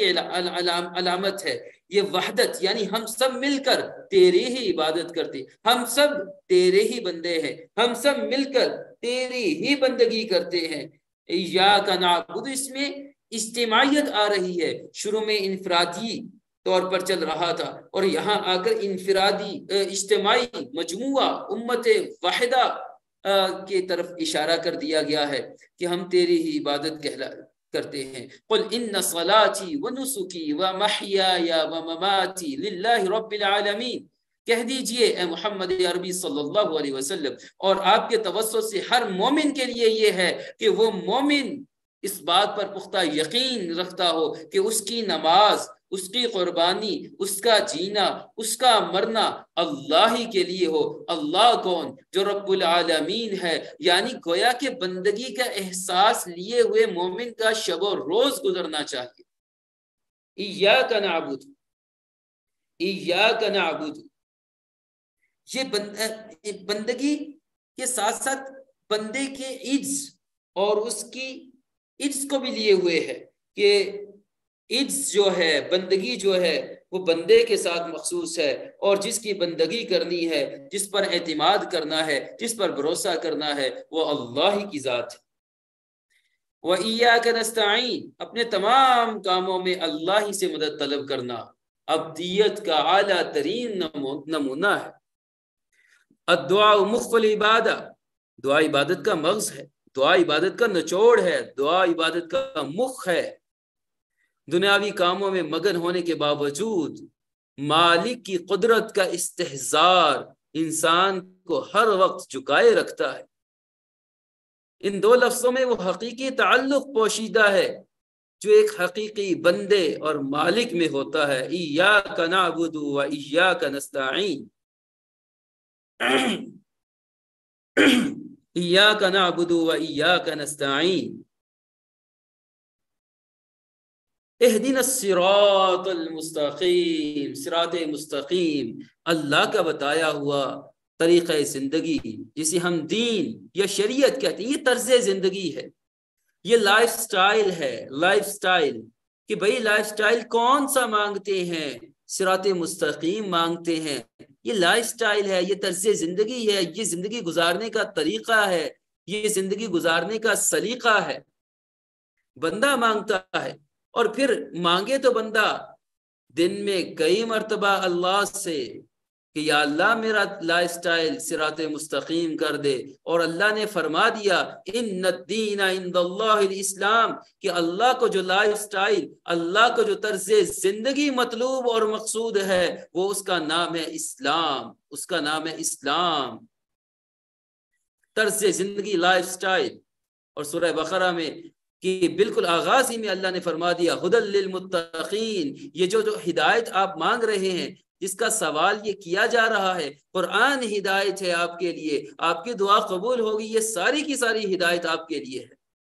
علامت ہے۔ یہ وحدت یعنی ہم سب مل کر تیری ہی عبادت کرتے، ہم سب تیرے ہی بندے ہیں، ہم سب مل کر تیری ہی بندگی کرتے ہیں۔ ایاک نعبد، اس میں اجتماعیت آ رہی ہے، شروع میں انفرادی طور پر چل رہا تھا اور یہاں آ کر انفرادی اجتماعی مجموعہ امت واحدہ کی طرف اشارہ کر دیا گیا ہے کہ ہم تیری ہی عبادت کہلا کرتے ہیں۔ قل ان صلاتی ونسکی ومحیای ومماتی للہ رب العالمین، کہہ دیجئے اے محمد عربی صلی اللہ علیہ وسلم، اور آپ کے توسط سے ہر مومن کے لیے یہ ہے کہ وہ مومن اس بات پر پختہ یقین رکھتا ہو کہ اس کی نماز، اس کی قربانی، اس کا جینا، اس کا مرنا اللہ ہی کے لیے ہو۔ اللہ کون؟ جو رب العالمین ہے، یعنی گویا کہ بندگی کا احساس لیے ہوئے مومن کا شب و روز گزرنا چاہیے۔ ایاک نعبد، ایاک نعبد، یہ بندگی کے ساتھ ساتھ بندے کے عجز اور اس کی عجز کو بھی لیے ہوئے ہے کہ عجز جو ہے، بندگی جو ہے وہ بندے کے ساتھ مخصوص ہے، اور جس کی بندگی کرنی ہے، جس پر اعتماد کرنا ہے، جس پر بھروسہ کرنا ہے، وہ اللہ ہی کی ذات ہے۔ وَإِيَّاكَ نَسْتَعِينُ، اپنے تمام کاموں میں اللہ ہی سے مدد طلب کرنا عبدیت کا اعلیٰ ترین نمونہ ہے۔ الدعاء مخ العبادہ، دعا عبادت کا مغز ہے، دعا عبادت کا نچوڑ ہے، دعا عبادت کا مخ ہے۔ دنیاوی کاموں میں مگن ہونے کے باوجود مالک کی قدرت کا استحضار انسان کو ہر وقت جھکائے رکھتا ہے۔ ان دو لفظوں میں وہ حقیقی تعلق پوشیدہ ہے جو ایک حقیقی بندے اور مالک میں ہوتا ہے۔ ایاک نعبد و ایاک نستعین، ایاک نعبد و ایاک نستعین، اہدنا الصراط المستقیم، صراط مستقیم اللہ کا بتایا ہوا طریقہ زندگی جسے ہم دین یا شریعت کہتے ہیں، یہ طرز زندگی ہے، یہ لائف سٹائل ہے۔ لائف سٹائل کہ بھئی لائف سٹائل کون سا مانگتے ہیں؟ صراط مستقیم مانگتے ہیں، یہ لائف سٹائل ہے، یہ طرز زندگی ہے، یہ زندگی گزارنے کا طریقہ ہے، یہ زندگی گزارنے کا سلیقہ ہے۔ بندہ مانگتا ہے، اور پھر مانگے تو بندہ دن میں کئی مرتبہ اللہ سے کہ یا اللہ میرا لائف سٹائل صراط مستقیم کر دے، اور اللہ نے فرما دیا ان الدین عند اللہ الاسلام، کہ اللہ کو جو لائف سٹائل، اللہ کو جو طرز زندگی مطلوب اور مقصود ہے وہ اس کا نام ہے اسلام، اس کا نام ہے اسلام، طرز زندگی، لائف سٹائل۔ اور سورہ بقرہ میں کہ بالکل آغاز ہی میں اللہ نے فرما دیا ہدی للمتقین، یہ جو جو ہدایت آپ مانگ رہے ہیں، جس کا سوال یہ کیا جا رہا ہے، قرآن ہدایت ہے آپ کے لیے، آپ کی دعا قبول ہوگی، یہ ساری کی ساری ہدایت آپ کے لیے ہے۔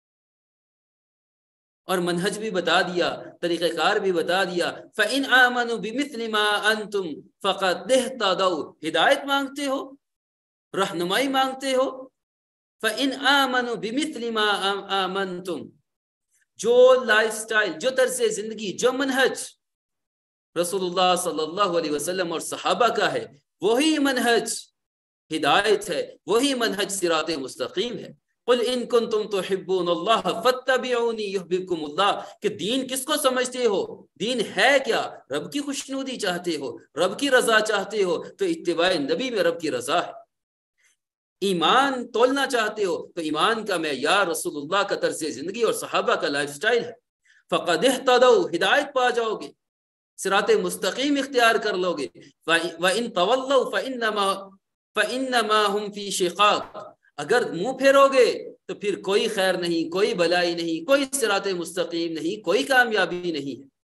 اور منہج بھی بتا دیا، طریقہ کار بھی بتا دیا، فَإِنْ آمَنُوا بِمِثْلِ مَا أَنْتُمْ فَقَدْ اهْتَدَوْا، ہدایت مانگتے ہو، رہنمائی مانگتے ہو، فَإِنْ آمَنُوا بِمِثْلِ مَا آمَنْتُمْ، جو لائف سٹائل، جو طرز زندگی، جو منہج رسول اللہ صلی اللہ علیہ وسلم اور صحابہ کا ہے، وہی منہج ہدایت ہے، وہی منہج صراط مستقیم ہے۔ قل ان کنتم تحبون اللہ فاتبعونی یحببکم اللہ، کہ دین کس کو سمجھتے ہو؟ دین ہے کیا؟ رب کی خوشنودی چاہتے ہو، رب کی رضا چاہتے ہو تو اتباع نبی میں رب کی رضا ہے۔ ایمان تولنا چاہتے ہو تو ایمان کا معیار رسول اللہ کا طرز زندگی اور صحابہ کا لائف سٹائل ہے۔ فقد اہتدوا، ہدایت پا جاؤ گے، صراط مستقیم اختیار کر لو گے۔ وَإِن تَوَلَّوْا فَإِنَّمَا فَإِنَّمَا هُمْ فِي شِقَاقٍ، اگر منہ پھیرو گے تو پھر کوئی خیر نہیں، کوئی بلائی نہیں، کوئی صراط مستقیم نہیں، کوئی کامیابی نہیں ہے۔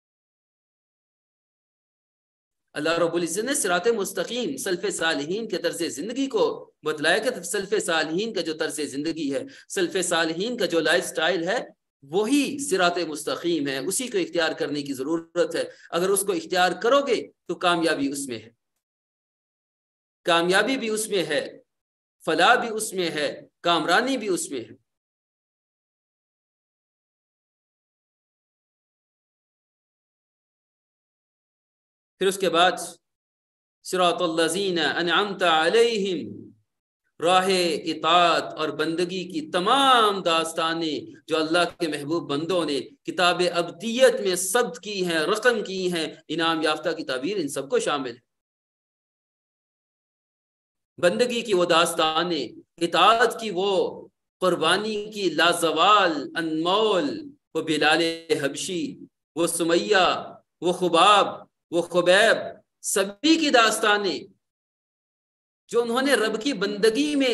اللہ رب العزت نے صراط مستقیم، سلف صالحین کے طرز زندگی کو بتلایا کہ سلف صالحین کا جو طرز زندگی ہے، سلف صالحین کا جو لائف سٹائل ہے، وہی صراط مستقیم ہے، اسی کو اختیار کرنے کی ضرورت ہے۔ اگر اس کو اختیار کرو گے تو کامیابی اس میں ہے، کامیابی بھی اس میں ہے، فلاح بھی اس میں ہے، کامرانی بھی اس میں ہے۔ پھر اس کے بعد صراط الذین انعمت علیہم، راہ اطاعت اور بندگی کی تمام داستانیں جو اللہ کے محبوب بندوں نے کتاب ابدیت میں ثبت کی ہیں، رقم کی ہیں، انعام یافتہ کی تعبیر ان سب کو شامل ہے۔ بندگی کی وہ داستانیں، اطاعت کی وہ قربانی کی لازوال انمول، وہ بلال حبشی، وہ سمیہ، وہ خباب، وہ خبیب، سبھی کی داستانیں جو انہوں نے رب کی بندگی میں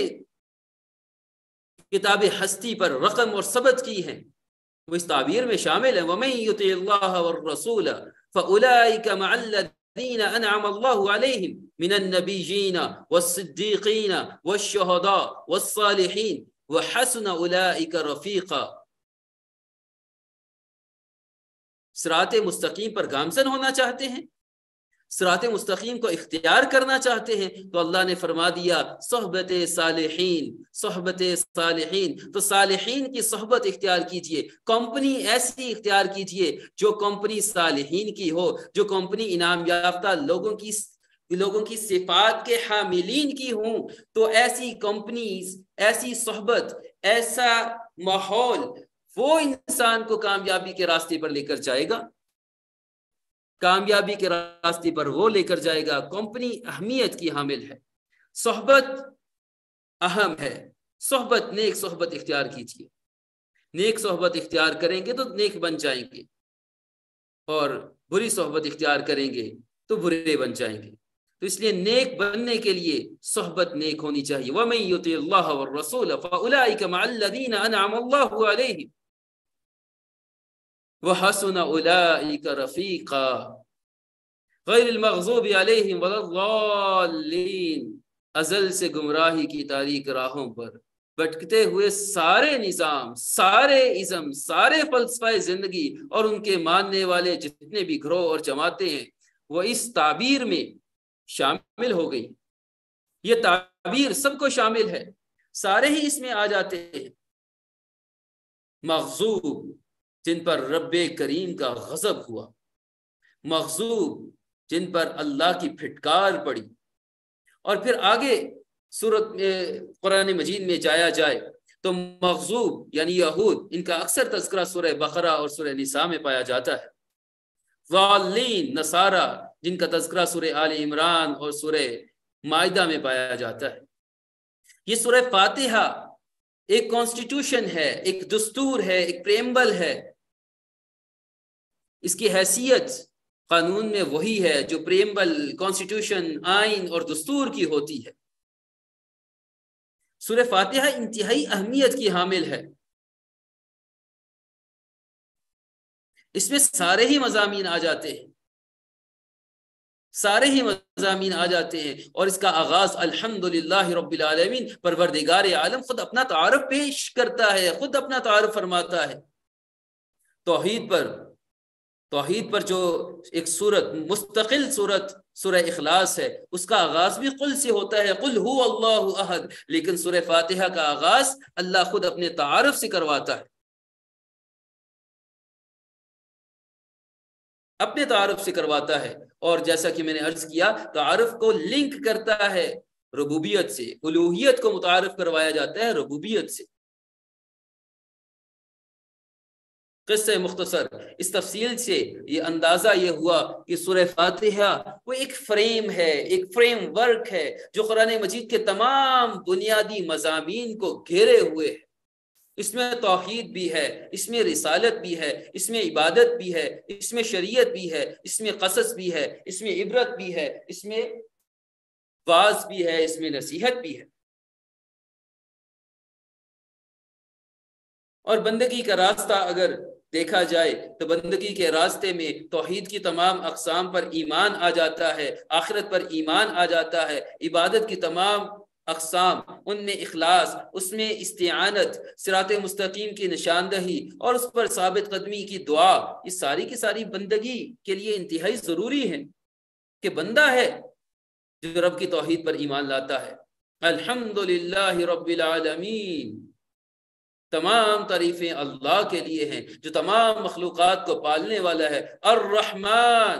کتاب ہستی پر رقم اور ثبت کی ہیں، وہ اس تعبیر میں شامل ہیں۔ وَمَن يُطِعِ اللَّهَ وَالرَّسُولَ فَأُولَٰئِكَ مَعَ الَّذِينَ أَنْعَمَ اللَّهُ عَلَيْهِمْ مِنَ النَّبِيِّينَ وَالصِّدِّيقِينَ وَالشُّهَدَاءِ وَالصَّالِحِينَ وَحَسُنَ أُولَٰئِكَ رَفِيقًا۔ صراط مستقیم پر گامزن ہونا چاہتے ہیں، صراط مستقیم کو اختیار کرنا چاہتے ہیں، تو اللہ نے فرما دیا صحبت صالحین، صحبت صالحین، تو صالحین کی صحبت اختیار کیجئے، کمپنی ایسی اختیار کیجئے جو کمپنی صالحین کی ہو، جو کمپنی انعام یافتہ لوگوں کی لوگوں کی صفات کے حاملین کی ہوں۔ تو ایسی کمپنیز، ایسی صحبت، ایسا ماحول وہ انسان کو کامیابی کے راستے پر لے کر جائے گا، کامیابی کے راستے پر وہ لے کر جائے گا۔ کمپنی اہمیت کی حامل ہے، صحبت اہم ہے، صحبت، نیک صحبت اختیار کیجیے، نیک صحبت اختیار کریں گے تو نیک بن جائیں گے، اور بری صحبت اختیار کریں گے تو برے بن جائیں گے۔ تو اس لیے نیک بننے کے لیے صحبت نیک ہونی چاہیے۔ وَمَن يُطِعِ اللَّهَ وَالرَّسُولَ فَأُولَٰئِكَ مَعَ الَّذِينَ أَنْعَمَ اللَّهُ عَلَيْهِمْ وَحَسُنَ أُولَٰئِكَ رَفِيقًا غَيْرِ الْمَغْضُوبِ عَلَيْهِمْ وَلَا الضَّالِّينَ، ازل سے گمراہی کی تاریک راہوں پر بھٹکتے ہوئے سارے نظام، سارے ازم، سارے فلسفہ زندگی اور ان کے ماننے والے جتنے بھی گروہ اور جماعتیں ہیں، وہ اس تعبیر میں شامل ہو گئی۔ یہ تعبیر سب کو شامل ہے، سارے ہی اس میں آ جاتے ہیں۔ مغضوب، جن پر رب کریم کا غضب ہوا، مغضوب جن پر اللہ کی پھٹکار پڑی۔ اور پھر آگے سورت قرآن مجید میں جایا جائے تو مغضوب یعنی یہود، ان کا اکثر تذکرہ سورہ بقرہ اور سورہ نساء میں پایا جاتا ہے۔ ضالین نصارہ، جن کا تذکرہ سورہ آل عمران اور سورہ مائدہ میں پایا جاتا ہے۔ یہ سورہ فاتحہ ایک کانسٹیٹیوشن ہے، ایک دستور ہے، ایک پریمبل ہے۔ اس کی حیثیت قانون میں وہی ہے جو پریمبل، کانسٹیٹیوشن، آئین اور دستور کی ہوتی ہے۔ سورہ فاتحہ انتہائی اہمیت کی حامل ہے۔ اس میں سارے ہی مضامین آ جاتے ہیں، سارے ہی مضامین آ جاتے ہیں، اور اس کا آغاز الحمدللہ رب العالمین، پروردگار عالم خود اپنا تعارف پیش کرتا ہے، خود اپنا تعارف فرماتا ہے۔ توحید پر توحید پر جو ایک سورت، مستقل سورت سورہ اخلاص ہے، اس کا آغاز بھی قل سے ہوتا ہے، قل هو اللہ احد، لیکن سورہ فاتحہ کا آغاز اللہ خود اپنے تعارف سے کرواتا ہے، اپنے تعارف سے کرواتا ہے۔ اور جیسا کہ میں نے عرض کیا، تعارف کو لنک کرتا ہے ربوبیت سے، الوہیت کو متعارف کروایا جاتا ہے ربوبیت سے۔ قصہ مختصر، اس تفصیل سے یہ اندازہ یہ ہوا کہ سورہ فاتحہ وہ ایک فریم ہے، ایک فریم ورک ہے جو قرآن مجید کے تمام بنیادی مضامین کو گھیرے ہوئے ہے۔ اس میں توحید بھی ہے، اس میں رسالت بھی ہے، اس میں عبادت بھی ہے، اس میں شریعت بھی ہے، اس میں قصص بھی ہے، اس میں عبرت بھی ہے، اس میں واعظ بھی ہے، اس میں نصیحت بھی ہے۔ اور بندگی کا راستہ اگر دیکھا جائے تو بندگی کے راستے میں توحید کی تمام اقسام پر ایمان آ جاتا ہے، آخرت پر ایمان آ جاتا ہے، عبادت کی تمام اقسام، ان میں اخلاص، اس میں استعانت، صراط مستقیم کی نشاندہی اور اس پر ثابت قدمی کی دعا، یہ ساری کی ساری بندگی کے لیے انتہائی ضروری ہے کہ بندہ ہے جو رب کی توحید پر ایمان لاتا ہے۔ الحمدللہ رب العالمین، تمام تعریفیں اللہ کے لیے ہیں جو تمام مخلوقات کو پالنے والا ہے۔ الرحمن،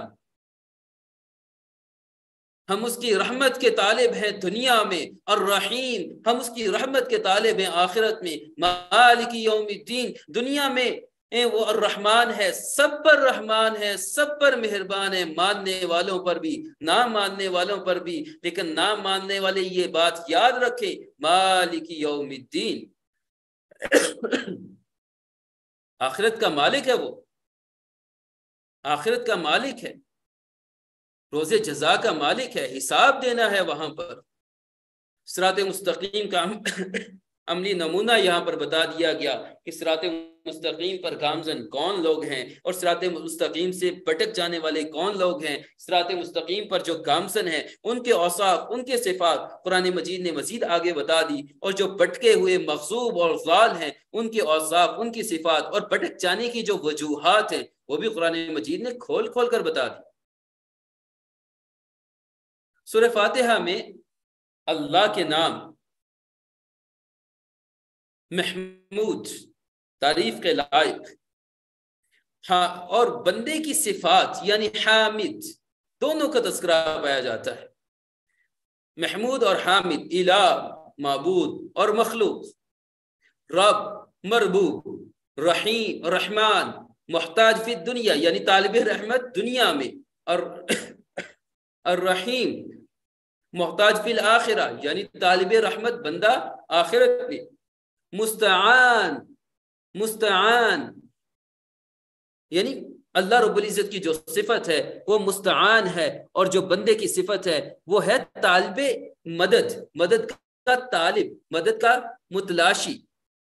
ہم اس کی رحمت کے طالب ہیں دنیا میں۔ الرحیم، ہم اس کی رحمت کے طالب ہیں آخرت میں۔ مالک یوم الدین، دنیا میں وہ الرحمن ہے، سب پر رحمان ہے، سب پر مہربان ہے، ماننے والوں پر بھی، نہ ماننے والوں پر بھی۔ لیکن نہ ماننے والے یہ بات یاد رکھیں، مالک یوم الدین، آخرت کا مالک ہے، وہ آخرت کا مالک ہے، روز جزا کا مالک ہے، حساب دینا ہے وہاں پر۔ صراط مستقیم کا عملی نمونہ یہاں پر بتا دیا گیا کہ صراط مستقیم پر گامزن کون لوگ ہیں اور صراط مستقیم سے بھٹک جانے والے کون لوگ ہیں۔ صراط مستقیم پر جو گامزن ہیں ان کے اوصاف، ان کے صفات قرآن مجید نے مزید آگے بتا دی، اور جو بھٹکے ہوئے مغضوب اور ضال ہیں ان کے اوصاف، ان کی صفات اور بھٹک جانے کی جو وجوہات ہیں وہ بھی قرآن مجید نے کھول کھول کر بتا دی۔ سورہ فاتحہ میں اللہ کے نام محمود، تعریف کے لائق، ہاں، اور بندے کی صفات یعنی حامد، دونوں کا تذکرہ پایا جاتا ہے۔ محمود اور حامد، الہ معبود اور مخلوق، رب مربوب، رحیم رحمان، محتاج فی الدنیا یعنی طالب رحمت دنیا میں، اور الرحیم محتاج فی الآخرہ یعنی طالب رحمت بندہ آخرت میں۔ مستعان، مستعان یعنی اللہ رب العزت کی جو صفت ہے وہ مستعان ہے، اور جو بندے کی صفت ہے وہ ہے طالب مدد، مدد کا طالب، مدد کا متلاشی۔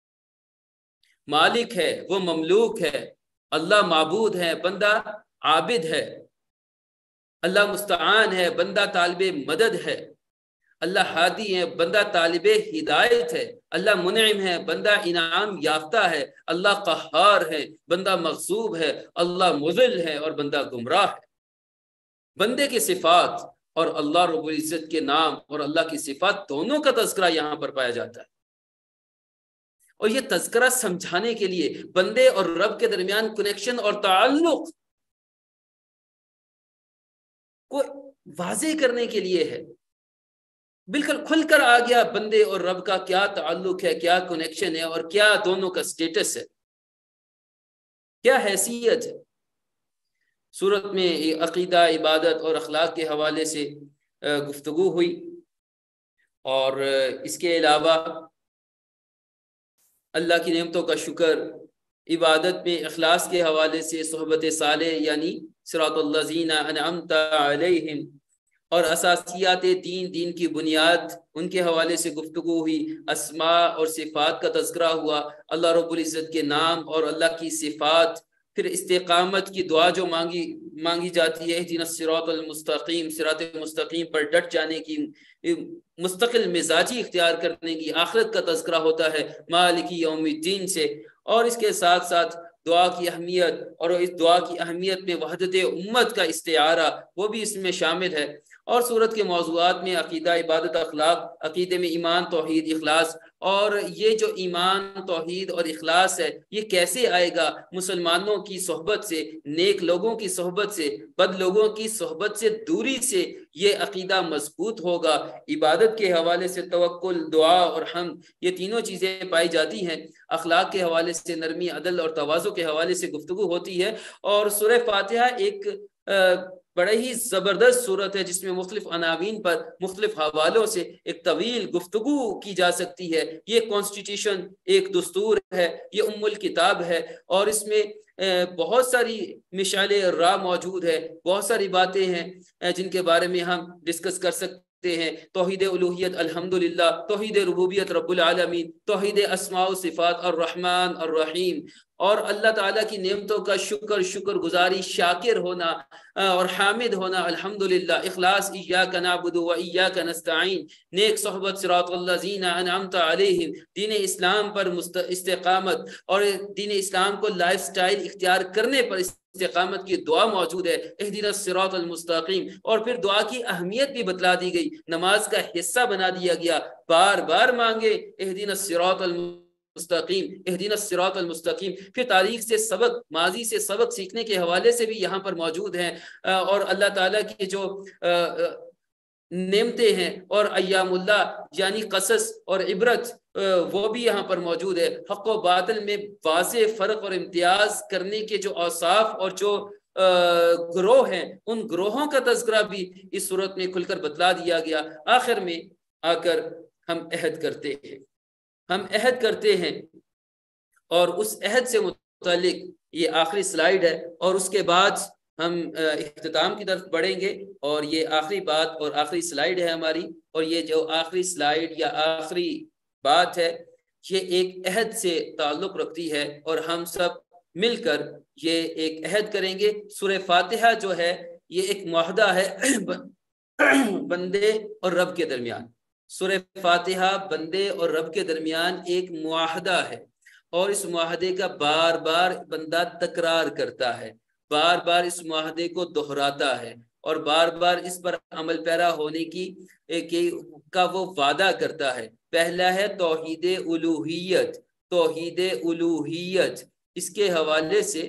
مالک ہے، وہ مملوک ہے، اللہ معبود ہے، بندہ عابد ہے، اللہ مستعان ہے، بندہ طالب مدد ہے، اللہ ہادی ہے، بندہ طالب ہدایت ہے، اللہ منعم ہے، بندہ انعام یافتہ ہے، اللہ قہار ہے، بندہ مغصوب ہے، اللہ مذل ہے اور بندہ گمراہ ہے۔ بندے کی صفات اور اللہ رب العزت کے نام اور اللہ کی صفات دونوں کا تذکرہ یہاں پر پایا جاتا ہے، اور یہ تذکرہ سمجھانے کے لیے بندے اور رب کے درمیان کنیکشن اور تعلق کو واضح کرنے کے لیے ہے، بالکل کھل کر آ گیا بندے اور رب کا کیا تعلق ہے، کیا کنیکشن ہے، اور کیا دونوں کا سٹیٹس ہے، کیا حیثیت ہے۔ سورت میں عقیدہ، عبادت اور اخلاق کے حوالے سے گفتگو ہوئی، اور اس کے علاوہ اللہ کی نعمتوں کا شکر، عبادت میں اخلاص کے حوالے سے صحبت صالح یعنی صراط الذین انعمت علیہم، اور اساسیات دین، دین کی بنیاد، ان کے حوالے سے گفتگو ہوئی، اسماء اور صفات کا تذکرہ ہوا، اللہ رب العزت کے نام اور اللہ کی صفات، پھر استقامت کی دعا جو مانگی مانگی جاتی ہے، اہدنا الصراط المستقیم، صراط مستقیم پر ڈٹ جانے کی، مستقل مزاجی اختیار کرنے کی، آخرت کا تذکرہ ہوتا ہے مالک یوم الدین سے، اور اس کے ساتھ ساتھ دعا کی اہمیت، اور اس دعا کی اہمیت میں وحدت امت کا استعارہ وہ بھی اس میں شامل ہے۔ اور سورت کے موضوعات میں عقیدہ، عبادت، اخلاق، عقیدے میں ایمان، توحید، اخلاص، اور یہ جو ایمان، توحید اور اخلاص ہے یہ کیسے آئے گا؟ مسلمانوں کی صحبت سے، نیک لوگوں کی صحبت سے، بد لوگوں کی صحبت سے دوری سے یہ عقیدہ مضبوط ہوگا۔ عبادت کے حوالے سے توکل، دعا اور حمد، یہ تینوں چیزیں پائی جاتی ہیں۔ اخلاق کے حوالے سے نرمی، عدل اور تواضع کے حوالے سے گفتگو ہوتی ہے۔ اور سورہ فاتحہ ایک بڑے ہی زبردست صورت ہے جس میں مختلف عناوین پر مختلف حوالوں سے ایک طویل گفتگو کی جا سکتی ہے۔ یہ کانسٹیٹیوشن، ایک دستور ہے، یہ ام الکتاب ہے، اور اس میں بہت ساری مشعل راہ موجود ہے، بہت ساری باتیں ہیں جن کے بارے میں ہم ڈسکس کر سکتے ہیں۔ توحید الوہیت الحمدللہ، توحید ربوبیت رب العالمین، توحید اسماء و صفات الرحمن الرحیم، اور اللہ تعالیٰ کی نعمتوں کا شکر، شکر گزاری، شاکر ہونا اور حامد ہونا الحمدللہ، اخلاص ایاک نعبد و ایاک نستعین، نیک صحبت صراط الذین انعمت علیہم، دین اسلام پر استقامت اور دین اسلام کو لائف سٹائل اختیار کرنے پر استقامت کی دعا موجود ہے، اہدنا الصراط المستقیم، اور پھر دعا کی اہمیت بھی بتلا دی گئی، نماز کا حصہ بنا دیا گیا، بار بار مانگے اہدنا الصراط المستقیم مستقیم، اہدنا الصراط المستقیم۔ پھر تاریخ سے سبق، ماضی سے سبق سیکھنے کے حوالے سے بھی یہاں پر موجود ہیں، اور اللہ تعالیٰ کی جو نعمتیں ہیں اور ایام اللہ یعنی قصص اور عبرت وہ بھی یہاں پر موجود ہے۔ حق و باطل میں واضح فرق اور امتیاز کرنے کے جو اوصاف اور جو گروہ ہیں، ان گروہوں کا تذکرہ بھی اس صورت میں کھل کر بتلا دیا گیا۔ آخر میں آ کر ہم عہد کرتے ہیں ہم عہد کرتے ہیں اور اس عہد سے متعلق یہ آخری سلائیڈ ہے، اور اس کے بعد ہم اختتام کی طرف بڑھیں گے، اور یہ آخری بات اور آخری سلائیڈ ہے ہماری، اور یہ جو آخری سلائیڈ یا آخری بات ہے یہ ایک عہد سے تعلق رکھتی ہے، اور ہم سب مل کر یہ ایک عہد کریں گے۔ سورہ فاتحہ جو ہے یہ ایک معاہدہ ہے بندے اور رب کے درمیان۔ سورہ فاتحہ بندے اور رب کے درمیان ایک معاہدہ ہے، اور اس معاہدے کا بار بار بندہ تکرار کرتا ہے، بار بار اس معاہدے کو دہراتا ہے، اور بار بار اس پر عمل پیرا ہونے کی کا وہ وعدہ کرتا ہے۔ پہلا ہے توحید الوہیت، توحید الوہیت، اس کے حوالے سے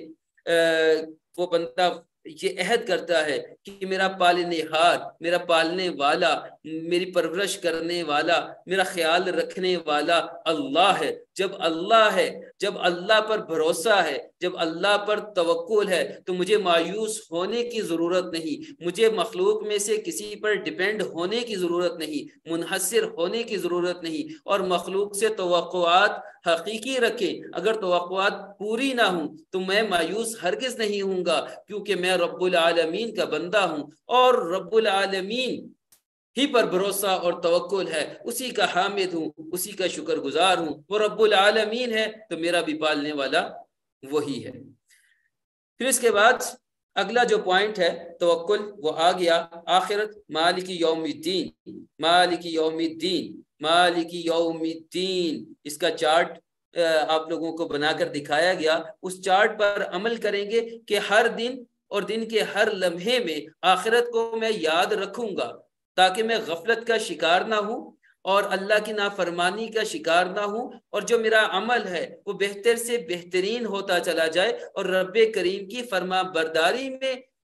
وہ بندہ یہ عہد کرتا ہے کہ میرا پالنے ہار، میرا پالنے والا، میری پرورش کرنے والا، میرا خیال رکھنے والا اللہ ہے۔ جب اللہ ہے، جب اللہ پر بھروسہ ہے، جب اللہ پر توکل ہے، تو مجھے مایوس ہونے کی ضرورت نہیں، مجھے مخلوق میں سے کسی پر ڈیپینڈ ہونے کی ضرورت نہیں، منحصر ہونے کی ضرورت نہیں، اور مخلوق سے توقعات حقیقی رکھیں۔ اگر توقعات پوری نہ ہوں تو میں مایوس ہرگز نہیں ہوں گا، کیونکہ میں رب العالمین کا بندہ ہوں، اور رب العالمین ہی پر بھروسہ اور توکل ہے، اسی کا حامد ہوں، اسی کا شکر گزار ہوں۔ وہ رب العالمین ہے تو میرا بھی پالنے والا وہی ہے۔ پھر اس کے بعد اگلا جو پوائنٹ ہے توکل وہ آ گیا، آخرت، مالک یوم الدین، مالک یوم الدین، مالک یوم الدین، اس کا چارٹ آپ لوگوں کو بنا کر دکھایا گیا۔ اس چارٹ پر عمل کریں گے کہ ہر دن اور دن کے ہر لمحے میں آخرت کو میں یاد رکھوں گا، تاکہ میں غفلت کا شکار نہ ہوں اور اللہ کی نافرمانی کا شکار نہ ہوں، اور جو میرا عمل ہے وہ بہتر سے بہترین ہوتا چلا جائے، اور رب کریم کی فرما برداری میں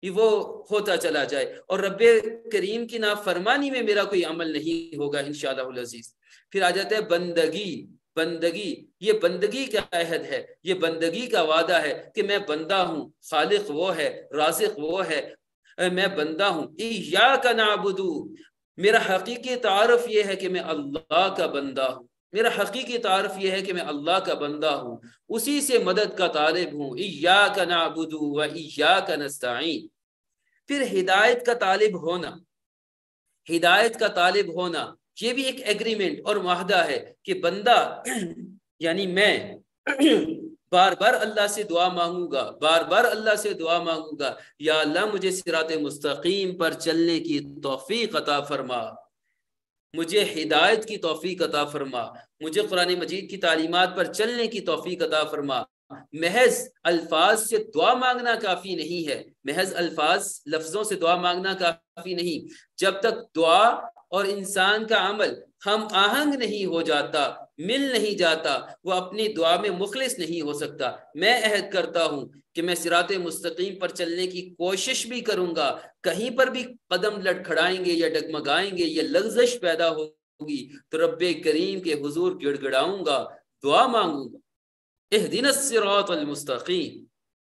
یہ وہ ہوتا چلا جائے، اور رب کریم کی نافرمانی میں میرا کوئی عمل نہیں ہوگا انشاءاللہ العزیز۔ پھر آ جاتا ہے بندگی۔ بندگی، یہ بندگی کا عہد ہے، یہ بندگی کا وعدہ ہے کہ میں بندہ ہوں، خالق وہ ہے، رازق وہ ہے، میں بندہ ہوں۔ ایاک نعبد، میرا حقیقی تعارف یہ ہے کہ میں اللہ کا بندہ ہوں، میرا حقیقی تعارف یہ ہے کہ میں اللہ کا بندہ ہوں، اسی سے مدد کا طالب ہوں۔ ایاک نعبد و ایاک نستعین۔ پھر ہدایت کا طالب ہونا، ہدایت کا طالب ہونا یہ بھی ایک ایگریمنٹ اور معاہدہ ہے کہ بندہ یعنی میں بار بار اللہ سے دعا مانگوں گا، بار بار اللہ سے دعا مانگوں گا، یا اللہ مجھے صراط مستقیم پر چلنے کی توفیق عطا فرما، مجھے ہدایت کی توفیق عطا فرما، مجھے قرآن مجید کی تعلیمات پر چلنے کی توفیق عطا فرما۔ محض الفاظ سے دعا مانگنا کافی نہیں ہے، محض الفاظ لفظوں سے دعا مانگنا کافی نہیں، جب تک دعا اور انسان کا عمل ہم آہنگ نہیں ہو جاتا، مل نہیں جاتا، وہ اپنی دعا میں مخلص نہیں ہو سکتا۔ میں عہد کرتا ہوں کہ میں صراط مستقیم پر چلنے کی کوشش بھی کروں گا، کہیں پر بھی قدم لڑکھڑائیں گے یا ڈگمگائیں گے یا لغزش پیدا ہوگی تو رب کریم کے حضور گڑ گڑاؤں گا، دعا مانگوں گا، اہدنا الصراط المستقیم۔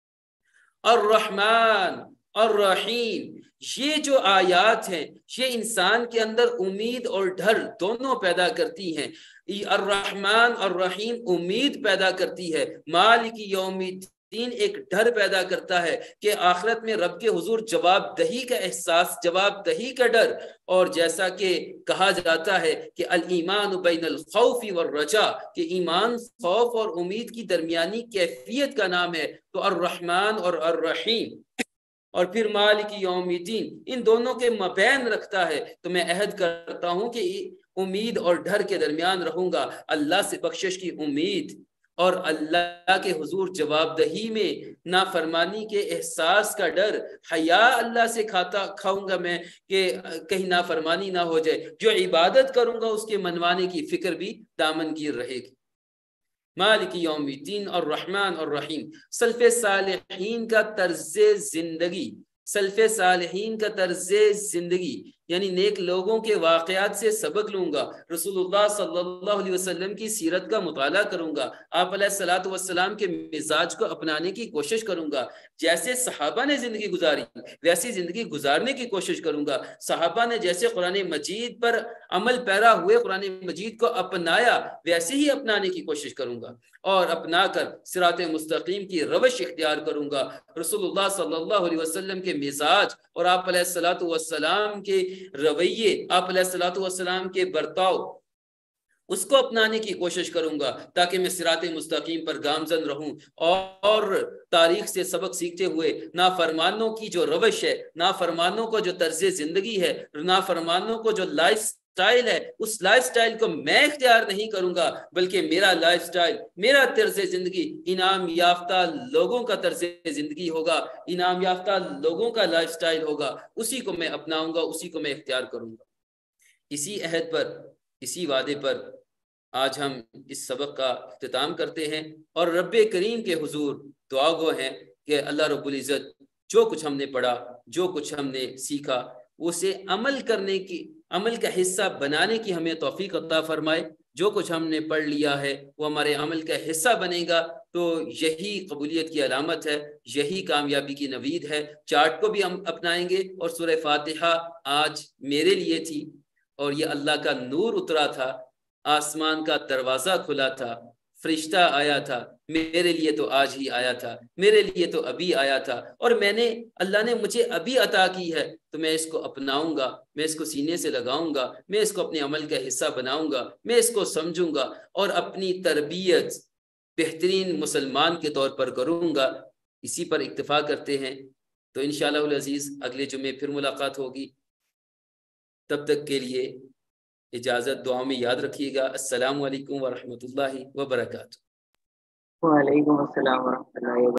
الرحمن الرحیم، یہ جو آیات ہیں یہ انسان کے اندر امید اور ڈر دونوں پیدا کرتی ہیں۔ الرحمن الرحیم امید پیدا کرتی ہے، مالک یوم الدین ایک ڈر پیدا کرتا ہے کہ آخرت میں رب کے حضور جواب دہی کا احساس، جواب دہی کا ڈر، اور جیسا کہ کہا جاتا ہے کہ الایمان بین الخوف والرجاء، کہ ایمان خوف اور امید کی درمیانی کیفیت کا نام ہے۔ تو الرحمن اور الرحیم اور پھر مالک یوم الدین ان دونوں کے مابین رکھتا ہے، تو میں عہد کرتا ہوں کہ امید اور ڈر کے درمیان رہوں گا، اللہ سے بخشش کی امید اور اللہ کے حضور جواب دہی میں نافرمانی کے احساس کا ڈر، حیا اللہ سے کھاتا کھاؤں گا میں کہ کہیں نافرمانی نہ ہو جائے، جو عبادت کروں گا اس کے منوانے کی فکر بھی دامن گیر رہے گی۔ مالک یوم الدین اور رحمان اور رحیم، سلف صالحین کا طرز زندگی، سلف صالحین کا طرز زندگی یعنی نیک لوگوں کے واقعات سے سبق لوں گا، رسول اللہ صلی اللہ علیہ وسلم کی سیرت کا مطالعہ کروں گا، آپ علیہ الصلوۃ والسلام کے مزاج کو اپنانے کی کوشش کروں گا، جیسے صحابہ نے زندگی گزاری ویسی زندگی گزارنے کی کوشش کروں گا، صحابہ نے جیسے قرآن مجید پر عمل پیرا ہوئے قرآن مجید کو اپنایا ویسے ہی اپنانے کی کوشش کروں گا، اور اپنا کر صراط مستقیم کی روش اختیار کروں گا، رسول اللہ صلی اللہ علیہ وسلم کے مزاج اور آپ علیہ الصلوۃ والسلام کے رویے، آپ علیہ الصلوۃ والسلام کے برتاؤ اس کو اپنانے کی کوشش کروں گا تاکہ میں صراط مستقیم پر گامزن رہوں، اور تاریخ سے سبق سیکھتے ہوئے نافرمانوں کی جو روش ہے، نافرمانوں کو جو طرز زندگی ہے، نافرمانوں کو جو لائف سٹائل ہے، اس لائف سٹائل کو میں اختیار نہیں کروں گا، بلکہ میرا لائف سٹائل، میرا طرز زندگی انعام یافتہ لوگوں کا طرز زندگی ہوگا، انعام یافتہ لوگوں کا لائف سٹائل ہوگا، اسی کو میں اپناؤں گا، اسی کو میں اختیار کروں گا۔ اسی عہد پر، اسی وعدے پر آج ہم اس سبق کا اختتام کرتے ہیں، اور رب کریم کے حضور دعا گو ہیں کہ اللہ رب العزت جو کچھ ہم نے پڑھا، جو کچھ ہم نے سیکھا، اسے عمل کرنے کی، عمل کا حصہ بنانے کی ہمیں توفیق عطا فرمائے۔ جو کچھ ہم نے پڑھ لیا ہے وہ ہمارے عمل کا حصہ بنے گا تو یہی قبولیت کی علامت ہے، یہی کامیابی کی نوید ہے۔ چارٹ کو بھی ہم اپنائیں گے، اور سورہ فاتحہ آج میرے لیے تھی، اور یہ اللہ کا نور اترا تھا، آسمان کا دروازہ کھلا تھا، فرشتہ آیا تھا، میرے لیے تو آج ہی آیا تھا، میرے لیے تو ابھی آیا تھا، اور میں نے، اللہ نے مجھے ابھی عطا کی ہے، تو میں اس کو اپناؤں گا، میں اس کو سینے سے لگاؤں گا، میں اس کو اپنے عمل کا حصہ بناؤں گا، میں اس کو سمجھوں گا، اور اپنی تربیت بہترین مسلمان کے طور پر کروں گا۔ اسی پر اکتفا کرتے ہیں، تو انشاءاللہ العزیز اگلے جمعے پھر ملاقات ہوگی، تب تک کے لیے اجازت، دعا میں یاد رکھیے گا۔ السلام علیکم ورحمۃ اللہ وبرکاتہ۔ وعلیکم السلام ورحمۃ اللہ وبرکاتہ۔